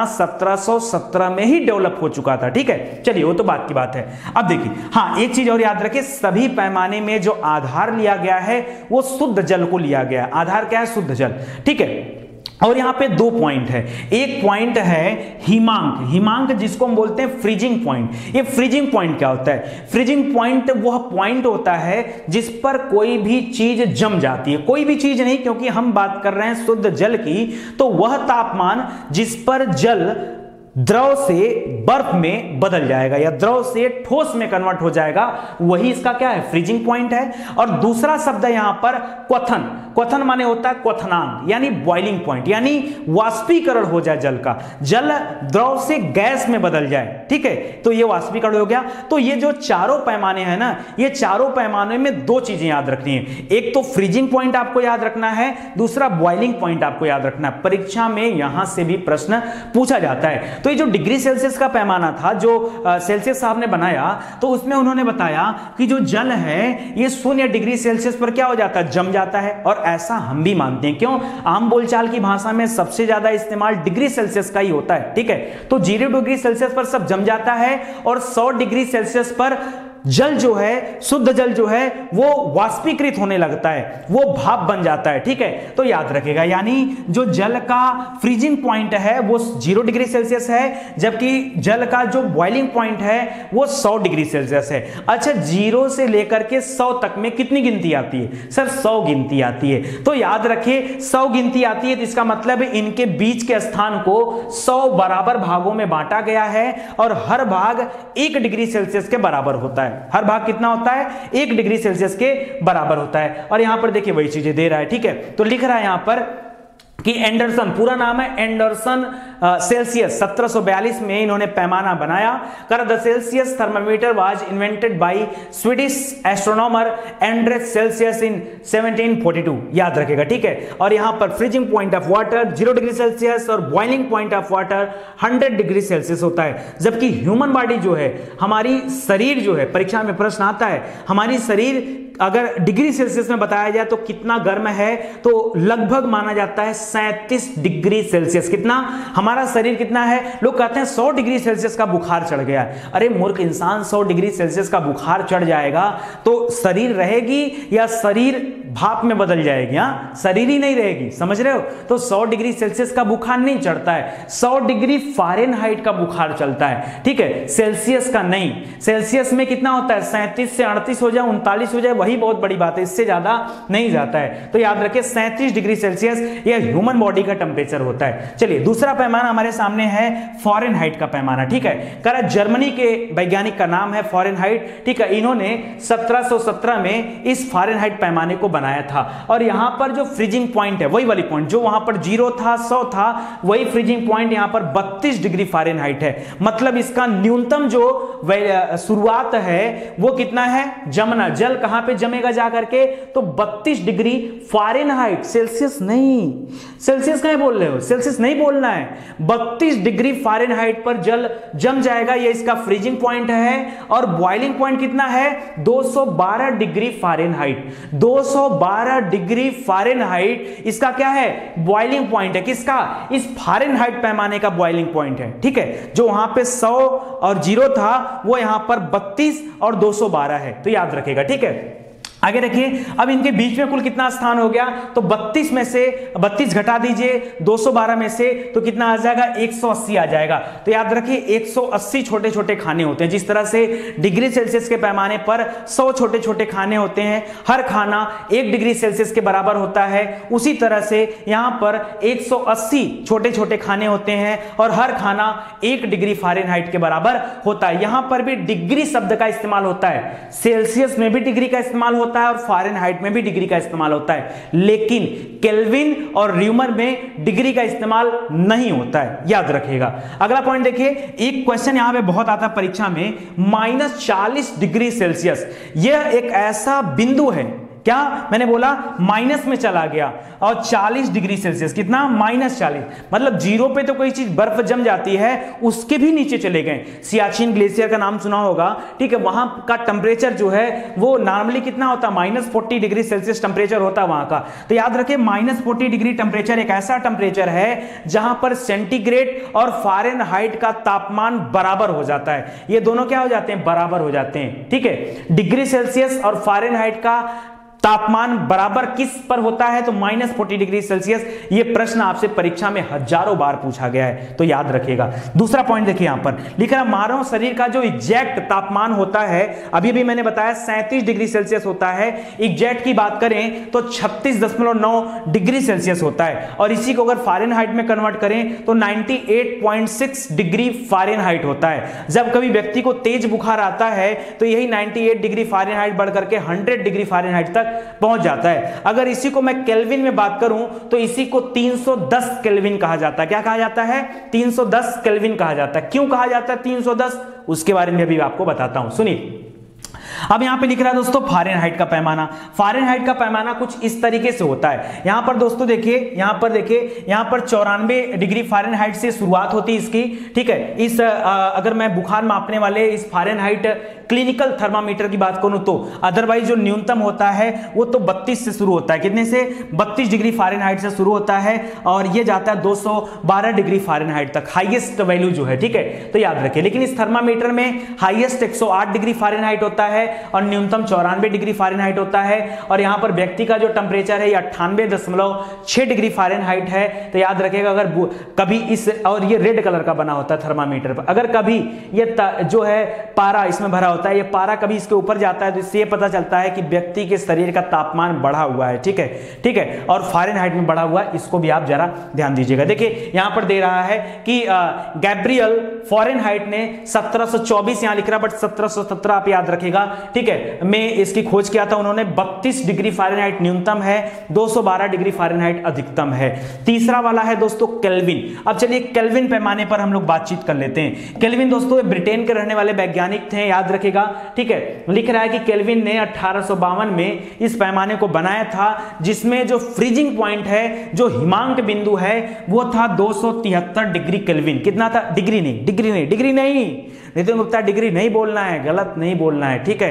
1717 में ही डेवलप हो चुका था। ठीक है, चलिए वो तो बात की बात है। अब देखिए, हाँ एक चीज और याद रखिए, सभी पैमाने में जो आधार लिया गया है वो शुद्ध जल को लिया गया है। आधार क्या है? शुद्ध जल। ठीक है, और यहां पे दो पॉइंट है। एक पॉइंट है हिमांक, हिमांक जिसको हम बोलते हैं फ्रीजिंग पॉइंट। ये फ्रीजिंग पॉइंट क्या होता है? फ्रीजिंग पॉइंट वह पॉइंट होता है जिस पर कोई भी चीज जम जाती है। कोई भी चीज नहीं, क्योंकि हम बात कर रहे हैं शुद्ध जल की, तो वह तापमान जिस पर जल द्रव से बर्फ में बदल जाएगा या द्रव से ठोस में कन्वर्ट हो जाएगा, वही इसका क्या है? फ्रीजिंग पॉइंट है। और दूसरा शब्द है यहां पर क्वथन। क्वथन माने होता है क्वथनांक, यानी बॉइलिंग पॉइंट, यानी वाष्पीकरण हो जाए जल का, जल द्रव से गैस में बदल जाए। ठीक है, तो ये वाष्पीकरण हो गया। तो ये जो चारों पैमाने हैं ना, ये चारों पैमाने में दो चीजें याद रखनी है। एक तो फ्रीजिंग पॉइंट आपको याद रखना है, दूसरा बॉइलिंग पॉइंट आपको याद रखना है। परीक्षा में यहां से भी प्रश्न पूछा जाता है। तो ये जो डिग्री सेल्सियस का पैमाना था जो सेल्सियस साहब ने बनाया, तो उसमें उन्होंने बताया कि जो जल है ये 0 डिग्री सेल्सियस पर क्या हो जाता है? जम जाता है। और ऐसा हम भी मानते हैं। क्यों? आम बोलचाल की भाषा में सबसे ज्यादा इस्तेमाल डिग्री सेल्सियस का ही होता है। ठीक है, तो 0 डिग्री सेल्सियस पर सब जम जाता है और 100 डिग्री सेल्सियस पर जल जो है, शुद्ध जल जो है, वो वाष्पीकृत होने लगता है, वो भाप बन जाता है। ठीक है, तो याद रखेगा, यानी जो जल का फ्रीजिंग पॉइंट है वो 0 डिग्री सेल्सियस है, जबकि जल का जो बॉइलिंग पॉइंट है वो 100 डिग्री सेल्सियस है। अच्छा, 0 से लेकर के 100 तक में कितनी गिनती आती है? सर 100 गिनती आती है। तो याद रखिए 100 गिनती आती है, तो इसका मतलब है इनके बीच के स्थान को 100 बराबर भागों में बांटा गया है और हर भाग 1 डिग्री सेल्सियस के बराबर होता है। हर भाग कितना होता है? 1 डिग्री सेल्सियस के बराबर होता है। और यहां पर देखिए वही चीजें दे रहा है। ठीक है, तो लिख रहा है यहां पर कि एंडरसन, पूरा नाम है एंडरसन सेल्सियस, 1742 में इन्होंने पैमाना बनाया। कर the Celsius thermometer was invented by Swedish astronomer Anders Celsius in 1742। याद रखेगा। ठीक है, और यहां पर freezing point of water 0 degree Celsius और boiling point of water 100 degree Celsius होता है। जबकि ह्यूमन बॉडी जो है, हमारी शरीर जो है, परीक्षा में प्रश्न आता है, हमारी शरीर अगर डिग्री सेल्सियस में बताया जाए तो कितना गर्म है, तो लगभग माना जाता है 37 डिग्री सेल्सियस। कितना? हमारा शरीर कितना है? लोग कहते हैं 100 डिग्री सेल्सियस का बुखार चढ़ गया है। अरे मूर्ख इंसान, 100 डिग्री सेल्सियस का बुखार चढ़ जाएगा तो शरीर रहेगी या शरीर भाप में बदल जाएगी? हाँ, शरीर ही नहीं रहेगी। समझ रहे हो? तो 100 डिग्री सेल्सियस का बुखार नहीं चढ़ता है, 100 डिग्री फ़ारेनहाइट का बुखार चलता है। ठीक है, सेल्सियस का नहीं। सेल्सियस में कितना होता है? 37 से 38 हो जाए, 39 हो जाए, वही बहुत बड़ी बात है, इससे ज्यादा नहीं जाता है। तो याद रखिए 37 डिग्री सेल्सियस यह ह्यूमन बॉडी का टेम्परेचर होता है। चलिए दूसरा पैमाना हमारे सामने है फ़ारेनहाइट का पैमाना। ठीक है, करा जर्मनी के वैज्ञानिक का नाम है फ़ारेनहाइट। ठीक है, इन्होंने 1717 में इस फ़ारेनहाइट पैमाने को बनाया था। और यहां पर जो फ्रीजिंग पॉइंट है, वही वाली पॉइंट जो वहां पर 0 था, 100 था, वही फ्रीजिंग पॉइंट यहां पर 32 डिग्री फ़ारेनहाइट है। मतलब इसका न्यूनतम जो शुरुआत है वो कितना है? जमना, जल कहां पे जमेगा जाकर के? तो 32 डिग्री फ़ारेनहाइट, सेल्सियस नहीं। सेल्सियस कहां बोल रहे हो? सेल्सियस नहीं बोलना है। 32 डिग्री फ़ारेनहाइट पर जल जम जाएगा, ये इसका फ्रीजिंग पॉइंट है। और बॉइलिंग पॉइंट कितना है? 212 डिग्री फ़ारेनहाइट। 212 डिग्री फ़ारेनहाइट इसका क्या है? बॉइलिंग पॉइंट है। किसका? इस फ़ारेनहाइट पैमाने का बॉइलिंग पॉइंट है। ठीक है, जो वहां पे 100 और 0 था, वो यहां पर 32 और 212 है। तो याद रखेगा। ठीक है, आगे देखिए, अब इनके बीच में कुल कितना स्थान हो गया? तो 32 में से 32 घटा दीजिए 212 में से, तो कितना आ जाएगा? 180 आ जाएगा। तो याद रखिए 180 छोटे छोटे खाने होते हैं। जिस तरह से डिग्री सेल्सियस के पैमाने पर 100 छोटे छोटे खाने होते हैं, हर खाना 1 डिग्री सेल्सियस के बराबर होता है, उसी तरह से यहां पर 180 छोटे छोटे खाने होते हैं और हर खाना 1 डिग्री फ़ारेनहाइट के बराबर होता है। यहां पर भी डिग्री शब्द का इस्तेमाल होता है, सेल्सियस में भी डिग्री का इस्तेमाल होता है और फ़ारेनहाइट में भी डिग्री का इस्तेमाल होता है, लेकिन केल्विन और र्यूमर में डिग्री का इस्तेमाल नहीं होता है। याद रखिएगा। अगला पॉइंट देखिए, एक क्वेश्चन यहां पे बहुत आता है परीक्षा में, -40 डिग्री सेल्सियस। यह एक ऐसा बिंदु है, क्या मैंने बोला माइनस में चला गया, और 40 डिग्री सेल्सियस, कितना -40, मतलब जीरो पे तो कोई चीज बर्फ जम जाती है, उसके भी नीचे चले गए। सियाचिन ग्लेशियर का नाम सुना होगा, ठीक है, वहां का टेम्परेचर जो है वो नॉर्मली कितना होता है, -40 डिग्री सेल्सियस टेम्परेचर होता है वहां का। तो याद रखिए -40 डिग्री टेम्परेचर एक ऐसा टेम्परेचर है जहां पर सेंटीग्रेड और फ़ारेनहाइट का तापमान बराबर हो जाता है। ये दोनों क्या हो जाते हैं, बराबर हो जाते हैं, ठीक है। डिग्री सेल्सियस और फ़ारेनहाइट का तापमान बराबर किस पर होता है, तो -40 डिग्री सेल्सियस। ये प्रश्न आपसे परीक्षा में हजारों बार पूछा गया है, तो याद रखिएगा। दूसरा पॉइंट देखिए यहां पर लिख रहा, मानव शरीर का जो एग्जैक्ट तापमान होता है, अभी भी मैंने बताया 37 डिग्री सेल्सियस होता है। एग्जैक्ट की बात करें तो 36.9 डिग्री सेल्सियस होता है, और इसी को अगर फ़ारेनहाइट में कन्वर्ट करें तो 98.6 डिग्री फ़ारेनहाइट होता है। जब कभी व्यक्ति को तेज बुखार आता है तो यही 98 डिग्री फ़ारेनहाइट बढ़कर के 100 डिग्री फ़ारेनहाइट तक पहुंच जाता है। अगर इसी को मैं केल्विन में बात करूं तो इसी को 310 केल्विन कहा जाता है। क्या कहा जाता है, 310 केल्विन कहा जाता है। क्यों कहा जाता है 310, उसके बारे में भी आपको बताता हूं, सुनिए। अब यहां पे लिख रहा है दोस्तों फ़ारेनहाइट का पैमाना। फ़ारेनहाइट का पैमाना कुछ इस तरीके से होता है। यहां पर दोस्तों देखिए, यहां पर देखिए, यहां पर 94 डिग्री फ़ारेनहाइट से शुरुआत होती है इसकी, ठीक है। इस अगर मैं बुखार मापने वाले इस फ़ारेनहाइट क्लिनिकल थर्मामीटर की बात करूं तो, अदरवाइज जो न्यूनतम होता है वो तो 32 से शुरू होता है। कितने से, 32 डिग्री फ़ारेनहाइट से शुरू होता है, और ये जाता है 212 डिग्री फ़ारेनहाइट तक, हाईएस्ट वैल्यू जो है, ठीक है। तो याद रखिए, लेकिन इस थर्मामीटर में हाईएस्ट 108 डिग्री फ़ारेनहाइट होता है और न्यूनतम 94 डिग्री फ़ारेनहाइट होता है। और यहां पर व्यक्ति का जो टेम्परेचर है ये 98.6 डिग्री फ़ारेनहाइट है। तो याद रखिएगा, अगर कभी इस, और ये रेड कलर का बना होता है थर्मामीटर पर, अगर कभी ये जो है पारा इसमें भरा होता है, ये पारा कभी इसके ऊपर जाता है तो इससे ये पता चलता है कि व्यक्ति के शरीर का तापमान बढ़ा हुआ है, ठीक है, ठीक है, और फ़ारेनहाइट में बढ़ा हुआ है। इसको भी आप जरा ध्यान दीजिएगा। देखिए यहां पर दे रहा है कि गैब्रियल फ़ारेनहाइट ने 1724 यहां लिख रहा, बट 1717 आप याद रखिएगा, ठीक है, में इसकी खोज किया था उन्होंने। 32 डिग्री फ़ारेनहाइट न्यूनतम है, 212 डिग्री फ़ारेनहाइट अधिकतम है। तीसरा वाला है दोस्तों केल्विन। अब चलिए केल्विन पैमाने पर हम लोग बातचीत कर लेते हैं। केल्विन दोस्तों ब्रिटेन के रहने वाले वैज्ञानिक थे, याद रखिएगा, ठीक है। लिख रहा है कि केल्विन ने 1852 में इस पैमाने को बनाया था, जिसमें जो फ्रीजिंग पॉइंट है, जो हिमांक बिंदु है, वो था 273 डिग्री केल्विन। कितना था, डिग्री नहीं, नितिन गुप्ता डिग्री नहीं बोलना है, गलत नहीं बोलना है, ठीक है।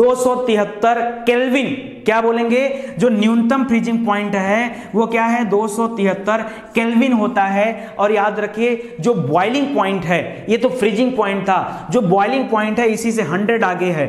273 केल्विन, क्या बोलेंगे, जो न्यूनतम फ्रीजिंग पॉइंट है वो क्या है, 273 केल्विन होता है। और याद रखिए, जो बॉइलिंग पॉइंट है, ये तो फ्रीजिंग पॉइंट था, जो बॉइलिंग पॉइंट है इसी से 100 आगे है,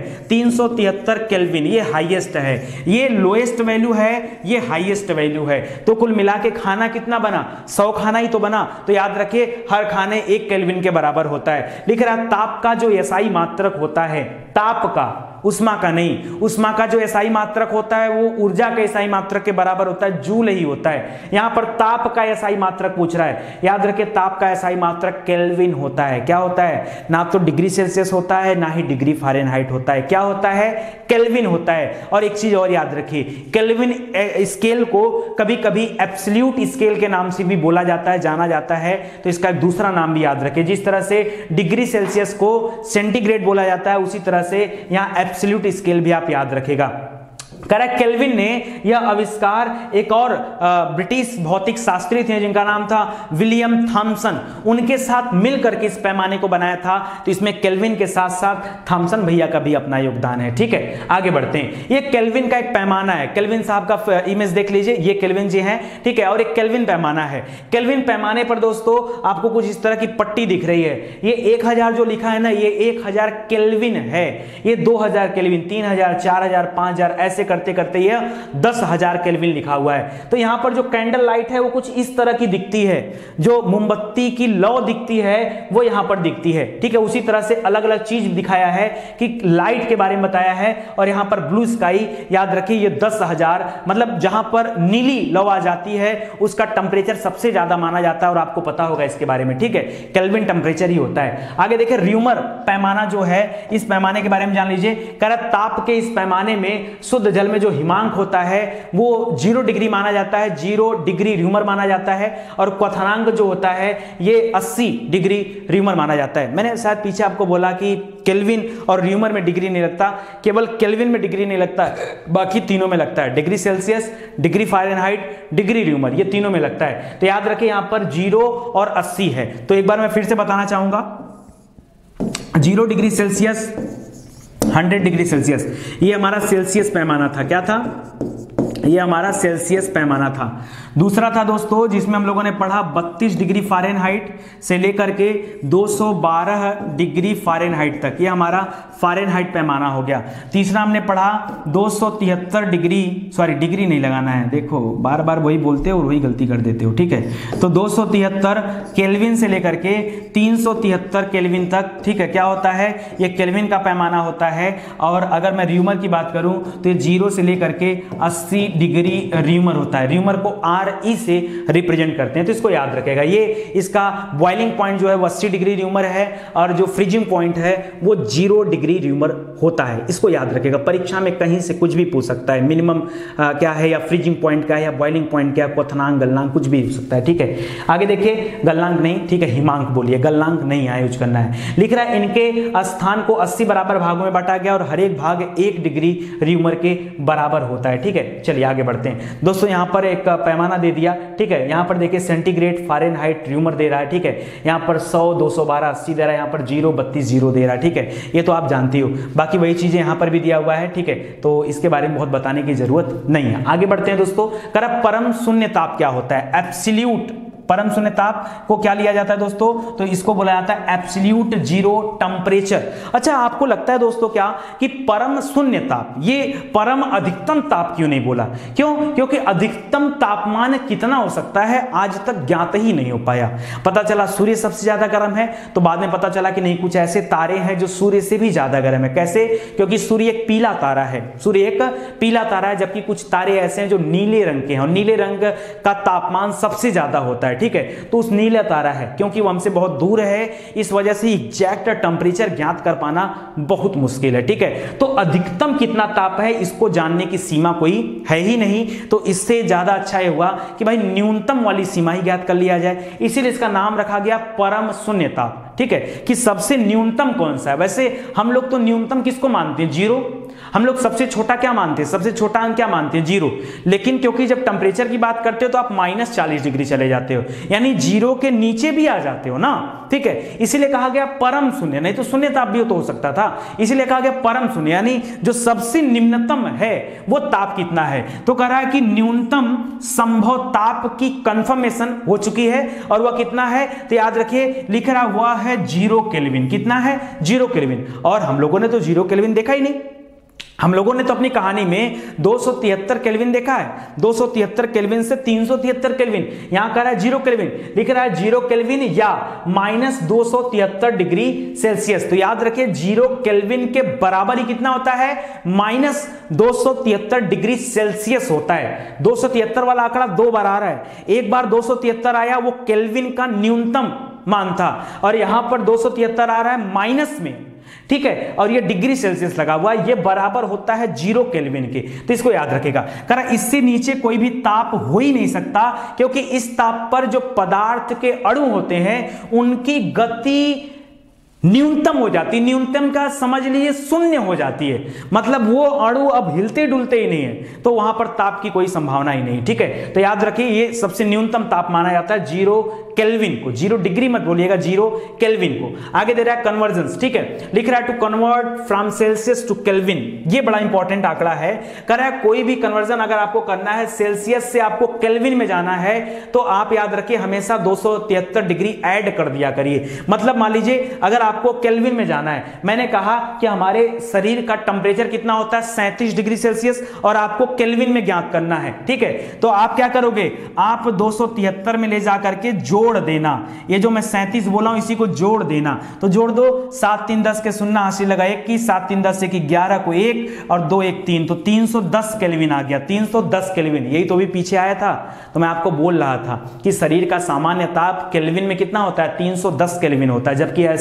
373 केल्विन, ये हाईएस्ट है, ये लोएस्ट वैल्यू है, ये हाईएस्ट वैल्यू है। तो कुल मिला के खाना कितना बना, 100 खाना ही तो बना। तो याद रखिए, हर खाने 1 केल्विन के बराबर होता है। लिख रहा, ताप का जो एसआई मात्रक होता है, ताप का, उष्मा का नहीं, उष्मा का जो एसआई मात्रक होता है वो ऊर्जा के एसआई मात्रक के बराबर होता है, जूल ही होता है। यहां पर ताप का एसआई मात्रक पूछ रहा है, याद रखिए ताप का एसआई मात्रक केल्विन होता है। क्या होता है, ना तो डिग्री सेल्सियस होता है, ना ही डिग्री फ़ारेनहाइट होता है, क्या होता है, केल्विन होता है। और एक चीज और याद रखिए, केल्विन स्केल को कभी कभी एब्सोल्यूट स्केल के नाम से भी बोला जाता है, जाना जाता है, तो इसका एक दूसरा नाम भी याद रखिए। जिस तरह से डिग्री सेल्सियस को सेंटीग्रेड बोला जाता है, उसी तरह से यहां एब्सोल्यूट स्केल भी आप याद रखेगा। करेक्ट, केल्विन ने यह आविष्कार एक और ब्रिटिश भौतिक शास्त्री थे जिनका नाम था विलियम थॉमसन, उनके साथ मिलकर के इस पैमाने को बनाया था। तो इसमें केल्विन के साथ साथ थॉमसन भैया का भी अपना योगदान है, ठीक है। आगे बढ़ते हैं, ये केल्विन का एक पैमाना है, केल्विन साहब का इमेज देख लीजिए, ये केल्विन जी हैं, ठीक है, और एक केल्विन पैमाना है। केल्विन पैमाने पर दोस्तों आपको कुछ इस तरह की पट्टी दिख रही है, ये 1000 जो लिखा है ना, ये 1000 केल्विन है, ये 2000 केल्विन, 3000, 4000, 5000 ऐसे करते करते ये 10,000 केल्विन लिखा हुआ है। तो यहां पर जो कैंडल लाइट है वो कुछ इस तरह की दिखती है, जो मोमबत्ती की लौ दिखती है वो यहां पर दिखती है, ठीक है। उसी तरह से अलग अलग चीज दिखाया है कि लाइट के बारे में बताया है। और यहां पर ब्लू स्काई, याद रखिए ये 10,000, मतलब जहां पर नीली लौ आ जाती है उसका टेम्परेचर सबसे ज्यादा माना जाता है, और आपको पता होगा इसके बारे में, ठीक है, केल्विन टेम्परेचर ही होता है। आगे देखिए, र्यूमर पैमाना जो है, इस पैमाने के बारे में जान लीजिए। ताप के इस पैमाने में शुद्ध जल जल में जो हिमांक होता है वो 0 डिग्री माना जाता है, 0 डिग्री र्यूमर माना जाता है, और क्वथनांक जो होता है ये 80 डिग्री र्यूमर माना जाता है। मैंने शायद पीछे आपको बोला कि केल्विन और र्यूमर में डिग्री नहीं लगता, केवल केल्विन में डिग्री नहीं लगता, बाकी तीनों में लगता है। Degree Celsius, degree Fahrenheit, degree Reaumur, ये तीनों में लगता है। तो याद रखें यहां पर 0 और 80 है। तो एक बार मैं फिर से बताना चाहूंगा, 0 डिग्री सेल्सियस, 100 डिग्री सेल्सियस, ये हमारा सेल्सियस पैमाना था। क्या था? ये हमारा सेल्सियस पैमाना था। दूसरा था दोस्तों जिसमें हम लोगों ने पढ़ा 32 डिग्री फ़ारेनहाइट से लेकर के 212 डिग्री फ़ारेनहाइट तक, ये हमारा फ़ारेनहाइट पैमाना हो गया। तीसरा हमने पढ़ा 273 डिग्री, सॉरी डिग्री नहीं लगाना है, देखो बार बार वही बोलते हो और वही गलती कर देते हो, ठीक है। तो 273 केल्विन से लेकर के 373 केल्विन तक, ठीक है। क्या होता है? ये केल्विन का पैमाना होता है। और अगर मैं र्यूमर की बात करूं तो ये 0 से लेकर के 80 डिग्री र्यूमर होता है। र्यूमर को RE से रिप्रेजेंट करते हैं, तो इसको याद रखेगा। ये इसका बॉइलिंग पॉइंट जो है वो 80 डिग्री र्यूमर है, और जो फ्रीजिंग पॉइंट है वो 0 डिग्री र्यूमर होता है। इसको याद रखेगा, परीक्षा में कहीं से कुछ भी पूछ सकता है। मिनिमम क्या है, या फ्रीजिंग पॉइंट क्या है, या बॉइलिंग पॉइंट क्या है, क्वथनांक, गलनांक, कुछ भी हो सकता है, ठीक है। आगे देखिए, गलनांक नहीं, ठीक है, हिमांक बोलिए, गलनांक नहीं यहाँ यूज करना है। लिख रहा है इनके स्थान को 80 बराबर भागों में बांटा गया और हर एक भाग 1 डिग्री र्यूमर के बराबर होता है, ठीक है। चलिए आगे बढ़ते हैं दोस्तों। यहाँ पर एक पैमाना दे दिया, ठीक है। यहाँ पर देखिए सेंटीग्रेड, फ़ारेनहाइट, र्यूमर दे रहा है, ठीक है। यहाँ पर 100, 212, 80 दे रहा है, यहाँ पर 0, 32, 0 दे रहा है, ठीक है। ये तो आप जानती हो, बाकी वही चीजें यहाँ पर भी दिया हुआ है, ठीक है। तो इसके बारे में बहुत बताने की जरूरत नहीं है। आगे बढ़ते हैं दोस्तों। परम शून्य ताप क्या होता है? एब्सोल्यूट परम शून्य ताप को क्या लिया जाता है दोस्तों? तो इसको बोला जाता है एब्सोल्यूट जीरो टेम्परेचर। अच्छा, आपको लगता है दोस्तों क्या कि परम शून्य ताप, ये परम अधिकतम ताप क्यों नहीं बोला? क्यों? क्योंकि अधिकतम तापमान कितना हो सकता है आज तक ज्ञात ही नहीं हो पाया। पता चला सूर्य सबसे ज्यादा गर्म है, तो बाद में पता चला कि नहीं, कुछ ऐसे तारे हैं जो सूर्य से भी ज्यादा गर्म है। कैसे? क्योंकि सूर्य एक पीला तारा है, सूर्य एक पीला तारा है, जबकि कुछ तारे ऐसे हैं जो नीले रंग के हैं, और नीले रंग का तापमान सबसे ज्यादा होता है, ठीक है। तो उस नीला तारा है, क्योंकि वो हमसे बहुत दूर है, इस वजह से एग्जैक्ट टेम्परेचर ज्ञात कर पाना बहुत मुश्किल है, ठीक है। तो अधिकतम कितना ताप है इसको जानने की सीमा कोई है ही नहीं, तो इससे ज्यादा अच्छा ये हुआ कि भाई न्यूनतम वाली सीमा ही ज्ञात कर लिया जाए। इसीलिए इसका नाम रखा गया परम शून्य ताप, ठीक है, कि सबसे न्यूनतम कौन सा है। वैसे हम लोग तो न्यूनतम किसको मानते हैं? 0। हम लोग सबसे छोटा क्या मानते हैं? सबसे छोटा अंक क्या मानते हैं? 0। लेकिन क्योंकि जब टेम्परेचर की बात करते हो तो आप -40 डिग्री चले जाते हो, यानी 0 के नीचे भी आ जाते हो ना, ठीक है। इसीलिए कहा गया परम शून्य, नहीं तो शून्य ताप भी तो हो सकता था, इसीलिए कहा गया परम शून्य, यानी जो सबसे निम्नतम है वो ताप कितना है। तो कह रहा है कि न्यूनतम संभव ताप की कंफर्मेशन हो चुकी है, और वह कितना है? तो याद रखिए, लिख रहा हुआ है 0 केल्विन। कितना है? 0 केल्विन। और हम लोगों ने तो 0 केल्विन देखा ही नहीं। हम लोगों ने तो अपनी कहानी में 273 केल्विन देखा है, 273 केल्विन से 373 केल्विन। यहां कह रहा है 0 केल्विन, लिख रहा है 0 केल्विन या -273 डिग्री सेल्सियस। तो याद रखिए 0 केल्विन के बराबर ही कितना होता है? -273 डिग्री सेल्सियस होता है। 273 वाला आंकड़ा 2 बार आ रहा है, एक बार 273 आया, वो केल्विन का न्यूनतम मान था, और यहां पर 273 आ रहा है माइनस में, ठीक है, और ये डिग्री सेल्सियस लगा हुआ है, ये बराबर होता है 0 केल्विन के। तो इसको याद रखेगा, कारण इससे नीचे कोई भी ताप हो ही नहीं सकता, क्योंकि इस ताप पर जो पदार्थ के अणु होते हैं उनकी गति न्यूनतम हो जाती है। न्यूनतम का समझ लीजिए 0 हो जाती है, मतलब वो अणु अब हिलते डुलते ही नहीं है, तो वहां पर ताप की कोई संभावना ही नहीं, ठीक है। तो याद रखिए ये सबसे न्यूनतम ताप माना जाता है 0 केल्विन को। 0 डिग्री मत बोलिएगा, 0 केल्विन को। आगे दे रहा है कन्वर्जन, ठीक है, लिख रहा है to convert from Celsius to Kelvin. ये बड़ा इंपॉर्टेंट आंकड़ा है, कह रहा है कोई भी कन्वर्जन अगर आपको करना है, सेल्सियस से आपको केल्विन में जाना है, तो आप याद रखिए हमेशा 273 डिग्री ऐड कर दिया करिए। मतलब मान लीजिए अगर आपको केल्विन में जाना है, मैंने कहा कि हमारे शरीर का टेम्परेचर कितना होता है? 37 डिग्री सेल्सियस, और आपको केल्विन में ज्ञात करना है, ठीक है। तो आप क्या करोगे? आप 273 में ले जाकर के जोड़ देना, ये जो मैं 37 बोला हूं इसी को जोड़ देना। तो जोड़ दो, 7 3 10 के 0 80 लगा 21, 7 3 10 1 11 को 1 और 2 1 3, तो 310 केल्विन आ गया। 310 केल्विन, यही तो भी पीछे आया था। तो मैं आपको बोल रहा था कि शरीर का सामान्य ताप केल्विन में कितना होता है? 310 केल्विन होता है, जबकि ऐसे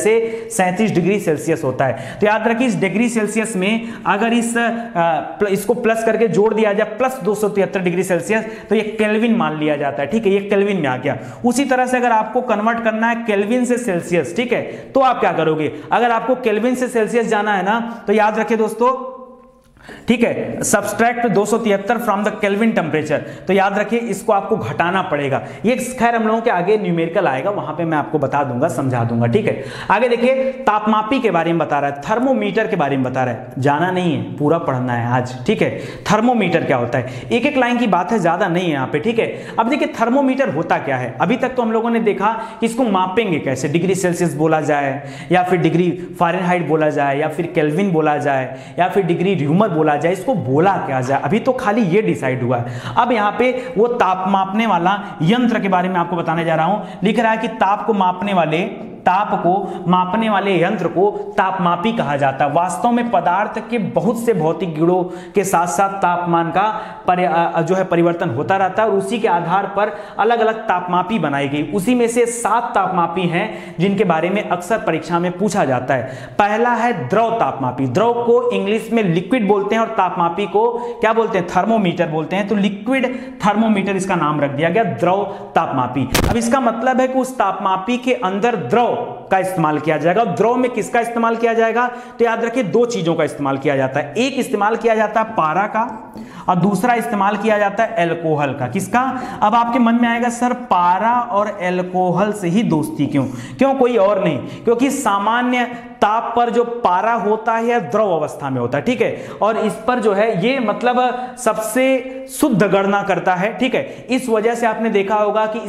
37 डिग्री सेल्सियस होता है। तो याद रखिए इस डिग्री सेल्सियस में अगर इसको प्लस करके जोड़ दिया जाए प्लस 273 डिग्री सेल्सियस, तो ये केल्विन मान लिया जाता है, ठीक है, ये केल्विन में आ गया। उसी तरह से अगर आपको कन्वर्ट करना है केल्विन से सेल्सियस, ठीक है, तो आप क्या करोगे, अगर आपको केल्विन से सेल्सियस जाना है ना, तो याद रखिए दोस्तों, ठीक है, subtract 273 from the Kelvin temperature, तो याद रखिए इसको आपको घटाना पड़ेगा। ये खैर हम लोगों के आगे न्यूमेरिकल आएगा, वहां पे मैं आपको बता दूंगा, समझा दूंगा, ठीक है। आगे देखिए तापमापी के बारे में बता रहा है, थर्मोमीटर के बारे में बता रहा है, जाना नहीं है, पूरा पढ़ना है आज, ठीक है। थर्मोमीटर क्या होता है, एक एक लाइन की बात है, ज्यादा नहीं है यहाँ पे, ठीक है। अब देखिए थर्मोमीटर होता क्या है, अभी तक तो हम लोगों ने देखा कि इसको मापेंगे कैसे, डिग्री सेल्सियस बोला जाए या फिर डिग्री फ़ारेनहाइट बोला जाए या फिर केल्विन बोला जाए या फिर डिग्री र्यूमर बोला जाए, इसको बोला क्या जाए, अभी तो खाली ये डिसाइड हुआ है। अब यहां पे वो ताप मापने वाला यंत्र के बारे में आपको बताने जा रहा हूं। लिख रहा है कि ताप को मापने वाले यंत्र को तापमापी कहा जाता है। वास्तव में पदार्थ के बहुत से भौतिक गुणों के साथ साथ तापमान का जो है परिवर्तन होता रहता है और उसी के आधार पर अलग अलग तापमापी बनाई गई। उसी में से 7 तापमापी हैं जिनके बारे में अक्सर परीक्षा में पूछा जाता है। पहला है द्रव तापमापी, द्रव को इंग्लिश में लिक्विड बोलते हैं और तापमापी को क्या बोलते हैं, थर्मोमीटर बोलते हैं। तो लिक्विड थर्मोमीटर इसका नाम रख दिया गया, द्रव तापमापी। अब इसका मतलब है कि उस तापमापी के अंदर द्रव का इस्तेमाल किया जाएगा। द्रव में किसका इस्तेमाल किया जाएगा, तो याद रखिए 2 चीजों का इस्तेमाल किया जाता है। एक इस्तेमाल किया जाता है पारा का और दूसरा इस्तेमाल किया जाता है एल्कोहल का। किसका, अब आपके मन में आएगा सर पारा और एल्कोहल से ही दोस्ती क्यों, कोई और नहीं, क्योंकि सामान्य ताप पर जो पारा होता है द्रव अवस्था में होता है, ठीक है, और इस पर जो है ये मतलब सबसे शुद्ध गणना करता है, ठीक है। इस वजह से आपने देखा होगा कि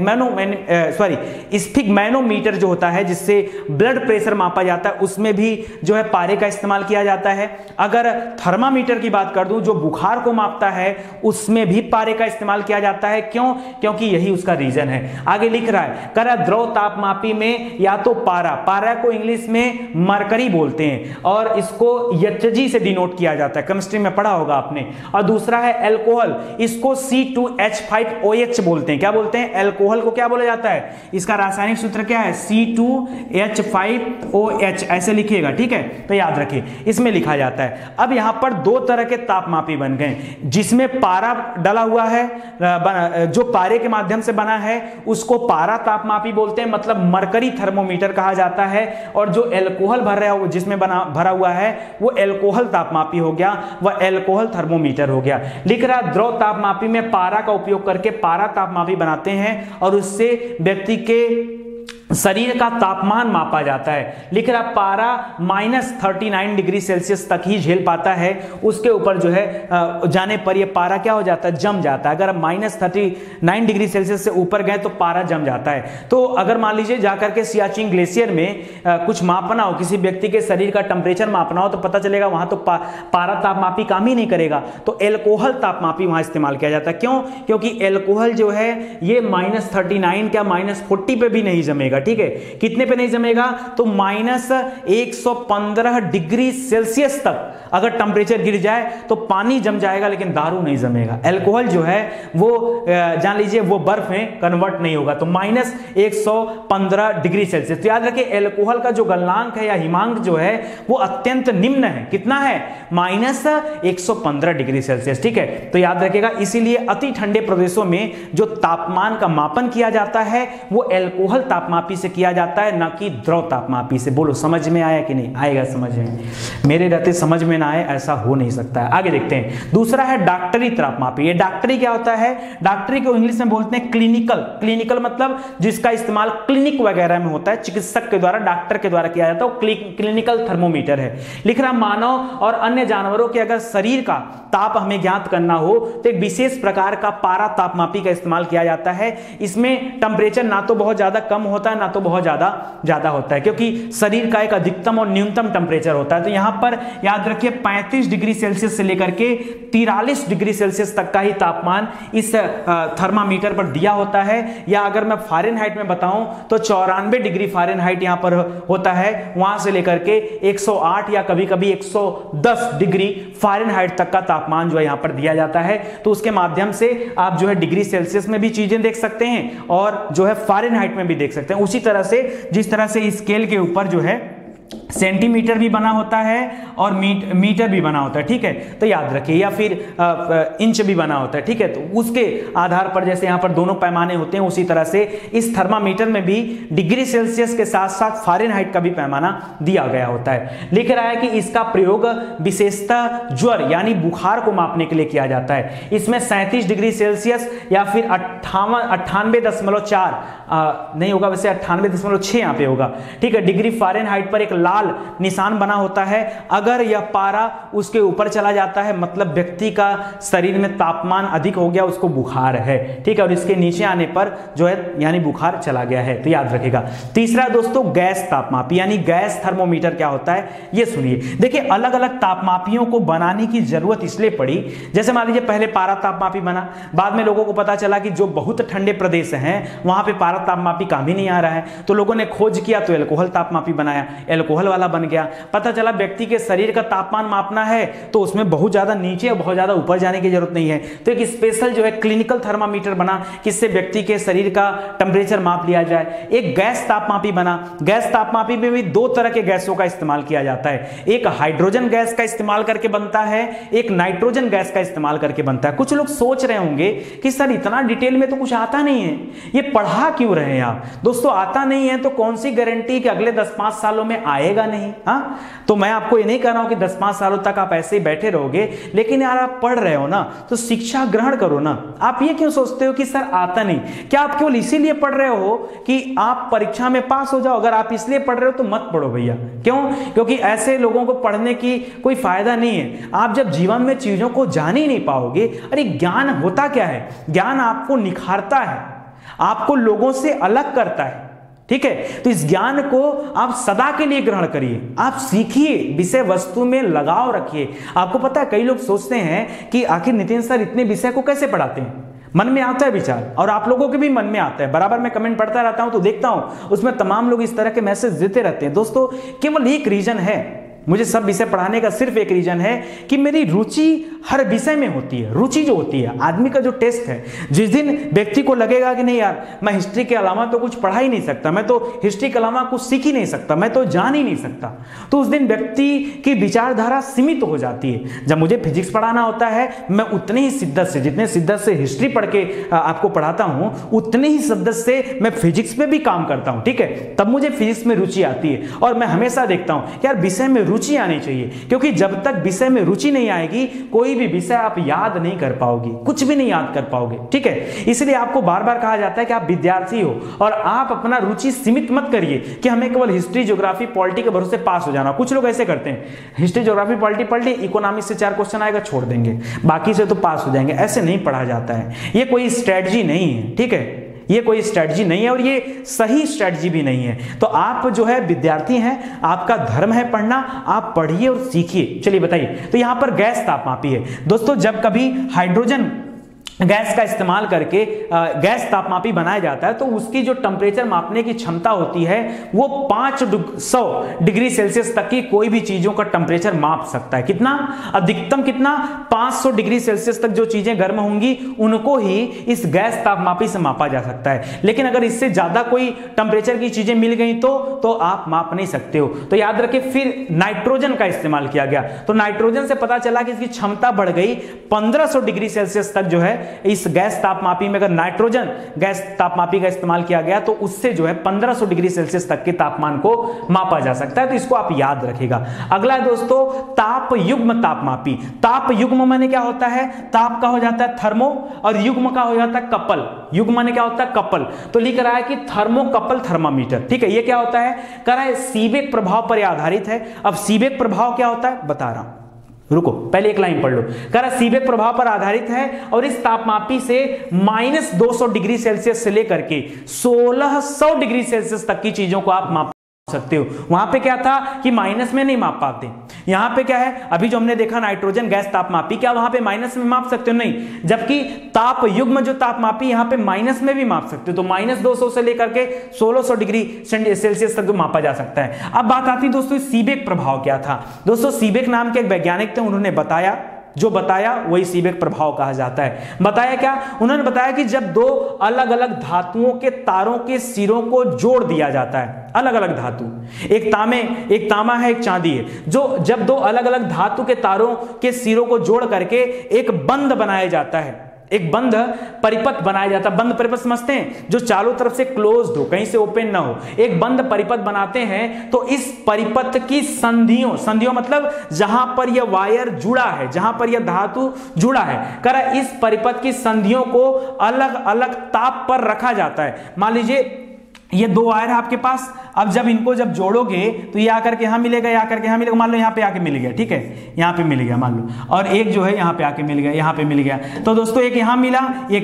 स्फिग्मैनोमीटर जो होता है जिससे ब्लड प्रेशर मापा जाता है उसमें भी जो है पारे का इस्तेमाल किया जाता है। अगर थर्मामीटर की बात कर दूं जो बुखार को मापता है उसमें भी पारे का इस्तेमाल किया जाता है। क्यों, क्योंकि यही उसका रीजन है। आगे लिख रहा है कह रहा द्रव तापमापी में या तो पारा को इंग्लिश में मरकरी बोलते हैं और इसको Hg से डिनोट किया जाता है, केमिस्ट्री में पढ़ा होगा आपने। और दूसरा है एल्कोहल, इसको C2H5OH बोलते हैं। क्या बोलते हैं, एल्कोहल को क्या बोला जाता है, इसका रासायनिक सूत्र क्या है, C2H5OH, ऐसे लिखिएगा, ठीक है। तो याद रखिए इसमें लिखा जाता है। अब यहां पर 2 तरह के तापमापी बन गए, जिसमें पारा डला हुआ है, जो पारे के माध्यम से बना है उसको पारा तापमापी बोलते हैं, मतलब मरकरी थर्मोमीटर कहा जाता है। और जो एल्कोहल जिसमें भरा हुआ है वो एल्कोहल तापमापी हो गया, वह एल्कोहल थर्मोमीटर हो गया। लिख रहा द्रव तापमापी में पारा का उपयोग करके पारा तापमापी बनाते हैं और उससे व्यक्ति के शरीर का तापमान मापा जाता है। लिख रहा पारा -39 डिग्री सेल्सियस तक ही झेल पाता है, उसके ऊपर जो है जाने पर यह पारा क्या हो जाता है, जम जाता है। अगर -39 डिग्री सेल्सियस से ऊपर गए तो पारा जम जाता है। तो अगर मान लीजिए जाकर के सियाचिन ग्लेशियर में कुछ मापना हो, किसी व्यक्ति के शरीर का टेम्परेचर मापना हो, तो पता चलेगा वहां तो पारा तापमापी काम ही नहीं करेगा, तो एल्कोहल तापमापी वहां इस्तेमाल किया जाता है। क्यों, क्योंकि एल्कोहल जो है ये -39 क्या -40 पे भी नहीं जमेगा, ठीक है। कितने पे नहीं जमेगा, तो -115 डिग्री सेल्सियस तक अगर टेम्परेचर गिर जाए तो पानी जम जाएगा लेकिन दारू नहीं जमेगा। एल्कोहल जो है वो जान लीजिए वो बर्फ में कन्वर्ट नहीं होगा, तो -115 डिग्री सेल्सियस। तो याद रखिए एल्कोहल का जो गलनांक है या हिमांक जो है वो अत्यंत निम्न है। कितना है, -115 डिग्री सेल्सियस, ठीक है। तो याद रखिएगा इसीलिए अति ठंडे प्रदेशों में जो तापमान का मापन किया जाता है वो एल्कोहल तापमापी से किया जाता है, ना कि द्रव तापमापी से। बोलो समझ में आया कि नहीं आएगा, समझ में, मेरे रहते समझ में ना आए ऐसा हो नहीं सकता है। आगे देखते हैं, दूसरा है डॉक्टरी तापमापी। ये डॉक्टरी क्या होता है, डॉक्टरी को इंग्लिश में बोलते हैं क्लिनिकल मतलब जिसका इस्तेमाल क्लिनिक वगैरह में होता है, चिकित्सक के द्वारा, डॉक्टर के द्वारा किया जाता है, वो क्लिनिकल थर्मोमीटर है। लिख रहा मानव और अन्य जानवरों के अगर शरीर का ताप हमें ज्ञात करना हो तो एक विशेष प्रकार का पारा तापमापी का इस्तेमाल किया जाता है। इसमें टेम्परेचर ना तो बहुत ज्यादा कम होता है ना तो बहुत ज्यादा होता है, क्योंकि शरीर का एक अधिकतम और न्यूनतम टेम्परेचर होता है। तो यहां पर याद रखिए 35 डिग्री सेल्सियस से लेकर के 43 डिग्री सेल्सियस तक का ही तापमान इस थर्मामीटर पर दिया होता है। या अगर मैं फ़ारेनहाइट में बताऊं तो 94 डिग्री फ़ारेनहाइट यहां पर होता है, वहां से लेकर के 108 या कभी कभी 110 डिग्री फ़ारेनहाइट तक का तापमान जो है यहां पर दिया जाता है। तो उसके माध्यम से आप जो है डिग्री सेल्सियस में भी चीजें देख सकते हैं और जो है फ़ारेनहाइट में भी देख सकते हैं। उसी तरह से जिस तरह से स्केल के ऊपर जो है सेंटीमीटर भी बना होता है और मीटर भी बना होता है, ठीक है, तो याद रखिए, या फिर इंच भी बना होता है, ठीक है, तो उसके आधार पर जैसे यहाँ पर दोनों पैमाने होते हैं, उसी तरह से इस थर्मामीटर में भी डिग्री सेल्सियस के साथ साथ फ़ारेनहाइट का भी पैमाना दिया गया होता है। लिख रहा है कि इसका प्रयोग विशेषतः ज्वर यानी बुखार को मापने के लिए किया जाता है। इसमें 37 डिग्री सेल्सियस या फिर 98.4 नहीं होगा, वैसे 98.6 यहाँ पे होगा, ठीक है, डिग्री फ़ारेनहाइट पर एक लाल निशान बना होता है। अगर यह पारा उसके ऊपर चला जाता है मतलब व्यक्ति का शरीर में तापमान अधिक हो गया, उसको बुखार है, ठीक है, और इसके नीचे आने पर जो है यानी बुखार चला गया है, तो याद रखिएगा। तीसरा दोस्तों गैस तापमापी यानी गैस थर्मोमीटर क्या होता है ये सुनिए। देखिए अलग अलग तापमापियों को बनाने की जरूरत इसलिए पड़ी, जैसे मान लीजिए पहले पारा तापमापी बना, बाद में लोगों को पता चला कि जो बहुत ठंडे प्रदेश हैं वहां पे पारा तापमापी काम ही नहीं आ रहा है, तो लोगों ने खोज किया तो एल्कोहल तापमापी बनाया, एल्कोहल वाला बन गया। पता चला व्यक्ति के शरीर का तापमान मापना है तो उसमें बहुत ज्यादा नीचे और बहुत ज्यादा ऊपर जाने की जरूरत नहीं है, तो एक स्पेशल जो है क्लिनिकल थर्मामीटर बना किससे व्यक्ति के शरीर का टेम्परेचर माप लिया जाए। एक गैस तापमापी बना, गैस तापमापी में भी दो तरह के गैसों का इस्तेमाल किया जाता है, एक हाइड्रोजन गैस का इस्तेमाल करके बनता है, एक नाइट्रोजन गैस का इस्तेमाल करके बनता है। कुछ लोग सोच रहे होंगे कि सर इतना डिटेल में तो कुछ आता नहीं है, ये पढ़ा क्यों रहे हैं आप? दोस्तों आता नहीं है तो कौन सी गारंटी कि अगले 10-5 सालों में आएगा नहीं? हाँ, तो मैं आपको ये नहीं कह रहा हूं कि 10-5 सालों तक आप ऐसे ही बैठे रहोगे, लेकिन यार आप पढ़ रहे हो ना तो शिक्षा ग्रहण करो ना। आप ये क्यों सोचते हो कि सर आता नहीं? क्या आप केवल इसीलिए पढ़ रहे हो कि आप परीक्षा में पास हो जाओ? अगर आप इसलिए पढ़ रहे हो तो मत पढ़ो भैया। क्यों? क्योंकि ऐसे लोगों को पढ़ने की कोई फायदा नहीं है। आप जब जीवन में चीजों को जान ही नहीं पाओगे, अरे ज्ञान होता क्या है? ज्ञान आपको निखारता है, आपको लोगों से अलग करता है, ठीक है, तो इस ज्ञान को आप सदा के लिए ग्रहण करिए, आप सीखिए, विषय वस्तु में लगाव रखिए। आपको पता है कई लोग सोचते हैं कि आखिर नितिन सर इतने विषय को कैसे पढ़ाते हैं? मन में आता है विचार, और आप लोगों के भी मन में आता है, बराबर मैं कमेंट पढ़ता रहता हूं तो देखता हूं उसमें तमाम लोग इस तरह के मैसेज देते रहते हैं। दोस्तों केवल एक रीजन है मुझे सब विषय पढ़ाने का, सिर्फ एक रीजन है कि मेरी रुचि हर विषय में होती है। रुचि जो होती है आदमी का जो टेस्ट है, जिस दिन व्यक्ति को लगेगा कि नहीं यार मैं हिस्ट्री के अलावा तो कुछ पढ़ा ही नहीं सकता, मैं तो हिस्ट्री के अलावा कुछ सीख ही नहीं सकता, मैं तो जान ही नहीं सकता, तो उस दिन व्यक्ति की विचारधारा सीमित हो जाती है। जब मुझे फिजिक्स पढ़ाना होता है मैं उतने ही शिद्दत से, जितने शिद्दत से हिस्ट्री पढ़ के आपको पढ़ाता हूं उतने ही शिद्दत से मैं फिजिक्स में भी काम करता हूं, ठीक है, तब मुझे फिजिक्स में रुचि आती है। और मैं हमेशा देखता हूं यार विषय में रुचि आनी चाहिए, क्योंकि जब तक विषय में रुचि नहीं आएगी कोई भी विषय आप याद नहीं कर पाओगे, कुछ भी नहीं याद कर पाओगे, ठीक है। इसलिए आपको बार बार कहा जाता है कि आप विद्यार्थी हो और आप अपना रुचि सीमित मत करिए कि हमें केवल हिस्ट्री ज्योग्राफी पॉलिटी के भरोसे पास हो जाना। कुछ लोग ऐसे करते हैं, हिस्ट्री ज्योग्राफी पॉलिटी पढ़ ली, इकोनॉमिक्स से 4 क्वेश्चन आएगा छोड़ देंगे, बाकी से तो पास हो जाएंगे। ऐसे नहीं पढ़ा जाता है, ये कोई स्ट्रेटजी नहीं है, ठीक है, ये कोई स्ट्रेटजी नहीं है और ये सही स्ट्रेटजी भी नहीं है। तो आप जो है विद्यार्थी हैं, आपका धर्म है पढ़ना, आप पढ़िए और सीखिए। चलिए बताइए, तो यहां पर गैस तापमापी है दोस्तों। जब कभी हाइड्रोजन गैस का इस्तेमाल करके गैस तापमापी बनाया जाता है तो उसकी जो टेम्परेचर मापने की क्षमता होती है वो 500 डिग्री सेल्सियस तक की कोई भी चीजों का टेम्परेचर माप सकता है। कितना? अधिकतम कितना? 500 डिग्री सेल्सियस तक जो चीजें गर्म होंगी उनको ही इस गैस तापमापी से मापा जा सकता है। लेकिन अगर इससे ज्यादा कोई टेम्परेचर की चीजें मिल गई तो आप माप नहीं सकते हो। तो याद रखिए, फिर नाइट्रोजन का इस्तेमाल किया गया, तो नाइट्रोजन से पता चला कि इसकी क्षमता बढ़ गई 1500 डिग्री सेल्सियस तक जो है इस गैस तापमापी में। अगर नाइट्रोजन गैस तापमापी का इस्तेमाल किया गया तो उससे जो है 1500 डिग्री सेल्सियस तक के तापमान को मापा जा सकता है, तो इसको आप याद रखिएगा। अगला दोस्तों ताप युग्म तापमापी। ताप युग्म माने क्या होता है? ताप का हो जाता है थर्मो और युग्म का हो जाता है कपल। युग्म माने क्या होता है? कपल। तो लिख रहा है कि थर्मोकपल थर्मामीटर, ठीक है। ये क्या होता है? कह रहा है सीबेक प्रभाव पर आधारित है। अब सीबेक प्रभाव क्या होता है बता रहा हूं, रुको पहले एक लाइन पढ़ लो। कह रहा सीबेक प्रभाव पर आधारित है और इस तापमापी से -200 डिग्री सेल्सियस से लेकर के 1600 डिग्री सेल्सियस तक की चीजों को आप माप सकते हो। वहां पे क्या था कि माइनस में नहीं माप पाते, यहां पे क्या है, अभी जो हमने देखा नाइट्रोजन गैस तापमापी, क्या वहां पे माइनस में माप सकते हो? नहीं। जबकि ताप युग्म जो तापमापी यहां पे माइनस में भी माप सकते हो, तो -200 से लेकर के 1600 डिग्री सेल्सियस तक जो मापा जा सकता है। अब बात आती है दोस्तों सीबेक प्रभाव क्या था। दोस्तों सीबेक नाम के एक वैज्ञानिक थे, उन्होंने बताया जो बताया वही सीबेक प्रभाव कहा जाता है। बताया क्या? उन्होंने बताया कि जब दो अलग अलग धातुओं के तारों के सिरों को जोड़ दिया जाता है, अलग अलग धातु, एक तामा है, एक चांदी है, जो जब दो अलग अलग धातु के तारों के सिरों को जोड़ करके एक बंध बनाया जाता है, एक बंध परिपथ बनाया जाता है। बंध परिपथ समझते हैं, जो चारों तरफ से क्लोज्ड हो, कहीं से ओपन ना हो, एक बंध परिपथ बनाते हैं। तो इस परिपथ की संधियों मतलब जहां पर यह वायर जुड़ा है, जहां पर यह धातु जुड़ा है, करा इस परिपथ की संधियों को अलग अलग ताप पर रखा जाता है। मान लीजिए ये दो वायर है आपके पास, अब जब जोड़ोगे तो ये आकर के यहां मिलेगा, ये आकर के यहां मिलेगा, मान लो यहां पे आके मिल गया, ठीक है, यहां पे मिल गया मान लो, और एक जो है यहां पे आके मिल गया, यहां पे मिल गया। तो दोस्तों एक यहां मिला,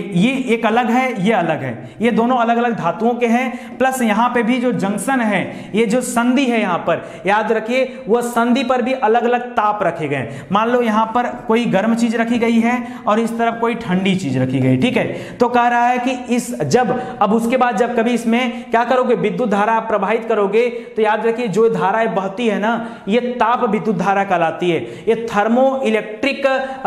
एक अलग है, ये अलग है, ये दोनों अलग अलग धातुओं के हैं। प्लस यहां पे भी जो जंक्शन है, ये जो संधि है यहां पर, याद रखिए वह संधि पर भी अलग अलग ताप रखे गए। मान लो यहां पर कोई गर्म चीज रखी गई है और इस तरफ कोई ठंडी चीज रखी गई, ठीक है। तो कह रहा है कि अब उसके बाद जब कभी इसमें क्या करोगे, विद्युत धारा प्रवाहित करोगे, तो याद रखिए जो धाराएं बहती है ना, ये ताप विद्युत धारा कहलाती है। ये थर्मो इलेक्ट्रिक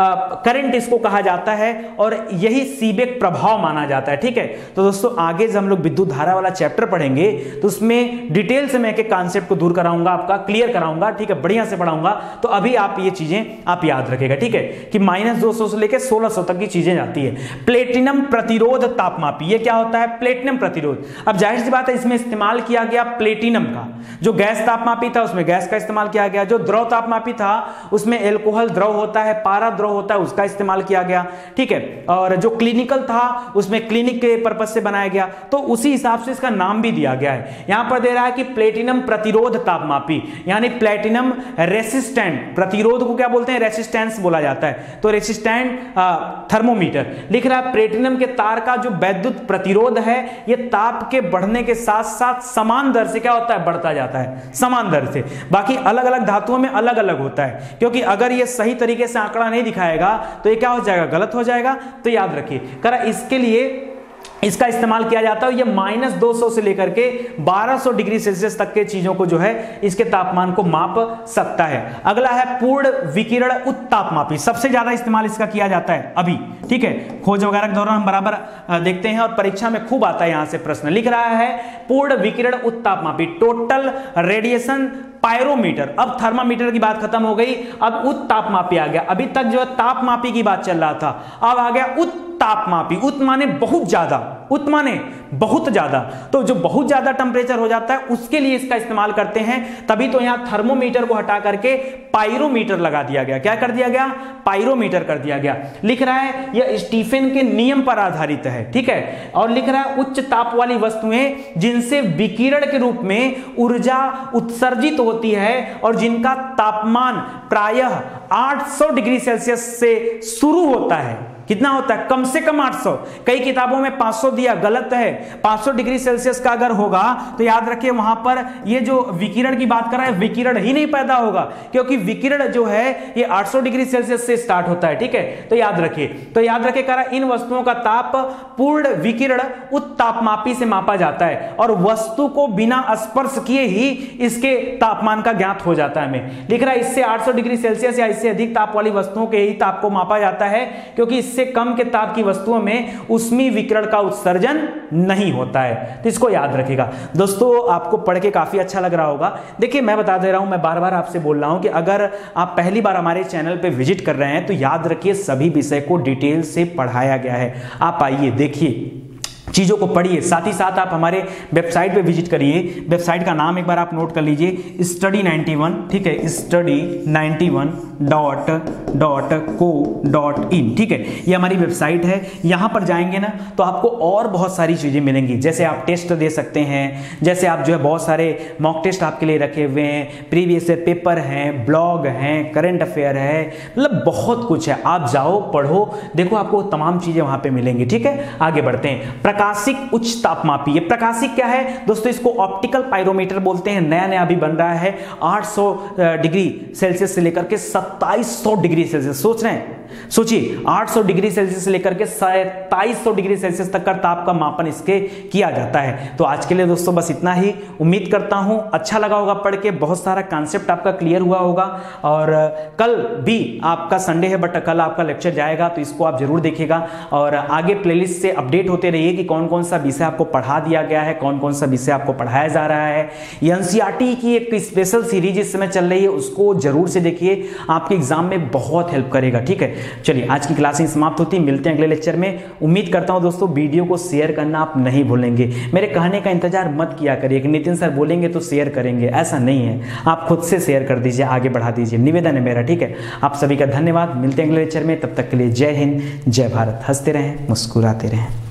करंट इसको कहा जाता है और यही सीबेक प्रभाव माना जाता है, ठीक है। तो दोस्तों आगे जब हम लोग विद्युत धारा वाला चैप्टर पढ़ेंगे तो उसमें डिटेल से मैं एक कॉन्सेप्ट को दूर कराऊंगा, आपका क्लियर कराऊंगा, ठीक है, बढ़िया से पढ़ाऊंगा। तो अभी आप ये चीजें आप याद रखेगा, ठीक है, कि -200 से लेकर 1600 तक की चीजें जाती है। प्लेटिनम प्रतिरोध तापमापी, ये क्या होता है? प्लेटिनम प्रतिरोध। अब जाहिर सी बात है इसमें इस्तेमाल किया गया प्लेटिनम का, जो गैस तापमापी था उसमें गैस का इस्तेमाल किया गया, जो द्रव तापमापी था उसमें एल्कोहल द्रव होता है, पारा द्रव होता है, उसका इस्तेमाल किया गया, ठीक है। और जो क्लिनिकल था उसमें क्लिनिक के पर्पस से बनाया गया, तो उसी हिसाब से इसका नाम भी दिया गया है। यहां पर दे रहा है कि प्लेटिनम प्रतिरोध तापमापी, यानी प्लेटिनम रेसिस्टेंट, प्रतिरोध को क्या बोलते हैं? रेसिस्टेंस बोला जाता है, तो रेसिस्टेंट थर्मोमीटर। लिख रहा है प्लेटिनम के तार का जो वैद्युत प्रतिरोध है, यह ताप के बढ़ने के साथ साथ समान दर से क्या होता है? बढ़ता जाता है, समान दर से। बाकी अलग अलग धातुओं में अलग अलग होता है, क्योंकि अगर ये सही तरीके से आंकड़ा नहीं दिखाएगा तो ये क्या हो जाएगा? गलत हो जाएगा। तो याद रखिए करा इसके लिए इसका इस्तेमाल किया जाता है। ये -200 से लेकर के 1200 डिग्री सेल्सियस तक के चीजों को जो है इसके तापमान को माप सकता है। अगला है पूर्ण विकिरण उत्तापमापी, सबसे ज्यादा इस्तेमाल इसका किया जाता है अभी, ठीक है, खोज वगैरह के दौरान हम बराबर देखते हैं और परीक्षा में खूब आता है यहां से प्रश्न। लिख रहा है पूर्ण विकिरण उत्तापमापी, टोटल रेडिएशन पायरोमीटर। अब थर्मामीटर की बात खत्म हो गई, अब उत्तापमापी आ गया। अभी तक जो है तापमापी की बात चल रहा था, अब आ गया उत्तापमापी। उत माने बहुत ज्यादा, उत माने बहुत ज्यादा, तो जो बहुत ज्यादा टेंपरेचर हो जाता है उसके लिए इसका इस्तेमाल करते हैं। तभी तो यहां थर्मोमीटर को हटा करके पायरोमीटर लगा दिया गया। क्या कर दिया गया? पायरोमीटर कर दिया गया। लिख रहा है यह स्टीफन के नियम पर आधारित है, ठीक है। और लिख रहा है उच्च ताप वाली वस्तुएं जिनसे विकिरण के रूप में ऊर्जा उत्सर्जित होती है और जिनका तापमान प्रायः 800 डिग्री सेल्सियस से शुरू होता है। कितना होता है? कम से कम 800। कई किताबों में 500 दिया, गलत है। 500 डिग्री सेल्सियस का अगर होगा तो याद रखिए वहां पर ये जो विकिरण की बात कर रहा है, विकिरण ही नहीं पैदा होगा, क्योंकि विकिरण जो है ये 800 डिग्री सेल्सियस से स्टार्ट होता है, ठीक है। तो याद रखिए कह रहा इन वस्तुओं का ताप पूर्ण विकिरण उत्तापमापी से मापा जाता है और वस्तु को बिना स्पर्श किए ही इसके तापमान का ज्ञात हो जाता है हमें। लिख रहा है इससे 800 डिग्री सेल्सियस या इससे अधिक ताप वाली वस्तुओं के ही ताप को मापा जाता है, क्योंकि इससे कम के ताप की वस्तुओं में ऊष्मीय विकिरण का उत्सर्जन नहीं होता है। तो इसको याद रखिएगा दोस्तों। आपको पढ़ के काफी अच्छा लग रहा होगा। देखिए मैं बता दे रहा हूं, मैं बार बार आपसे बोल रहा हूं कि अगर आप पहली बार हमारे चैनल पे विजिट कर रहे हैं तो याद रखिए सभी विषय को डिटेल से पढ़ाया गया है। आप आइए, देखिए, चीज़ों को पढ़िए, साथ ही साथ आप हमारे वेबसाइट पे विजिट करिए। वेबसाइट का नाम एक बार आप नोट कर लीजिए, study91, ठीक है, study91.co.in, ठीक है, ये हमारी वेबसाइट है। यहाँ पर जाएंगे ना तो आपको और बहुत सारी चीज़ें मिलेंगी, जैसे आप टेस्ट दे सकते हैं, जैसे आप जो है बहुत सारे मॉक टेस्ट आपके लिए रखे हुए हैं, प्रीवियस पेपर हैं, ब्लॉग हैं, करंट अफेयर है, मतलब बहुत कुछ है। आप जाओ, पढ़ो, देखो, आपको तमाम चीज़ें वहाँ पे मिलेंगी, ठीक है। आगे बढ़ते हैं। प्रकाशिक उच्च तापमापी, ये प्रकाशिक क्या है दोस्तों? इसको ऑप्टिकल पायरोमीटर बोलते हैं। नया नया अभी बन रहा है। 800 डिग्री सेल्सियस से लेकर के 2700 डिग्री सेल्सियस, सोच रहे हैं सोचिए 800 डिग्री सेल्सियस से लेकर के 2700 डिग्री सेल्सियस तक का ताप का मापन इसके किया जाता है। तो आज के लिए दोस्तों बस इतना ही। उम्मीद करता हूं अच्छा लगा होगा पढ़ के, बहुत सारा कॉन्सेप्ट आपका क्लियर हुआ होगा। और कल भी आपका संडे है, बट कल आपका लेक्चर जाएगा, तो इसको आप जरूर देखिएगा और आगे प्लेलिस्ट से अपडेट होते रहिए कि कौन कौन सा विषय आपको पढ़ा दिया गया है, कौन कौन सा विषय आपको पढ़ाया जा रहा है। एनसीईआरटी की एक स्पेशल सीरीज इस समय चल रही है, उसको जरूर से देखिए, आपके एग्जाम में बहुत हेल्प करेगा। ठीक है, चलिए आज की क्लास समाप्त होती है, मिलते हैं अगले लेक्चर में। उम्मीद करता हूं दोस्तों वीडियो को शेयर करना आप नहीं भूलेंगे। मेरे कहने का इंतजार मत किया करिए कि नितिन सर बोलेंगे तो शेयर करेंगे, ऐसा नहीं है। आप खुद से शेयर कर दीजिए, आगे बढ़ा दीजिए, निवेदन है मेरा। ठीक है, आप सभी का धन्यवाद। मिलते हैं अगले लेक्चर में, तब तक के लिए जय हिंद, जय भारत। हंसते रहें, मुस्कुराते रहें।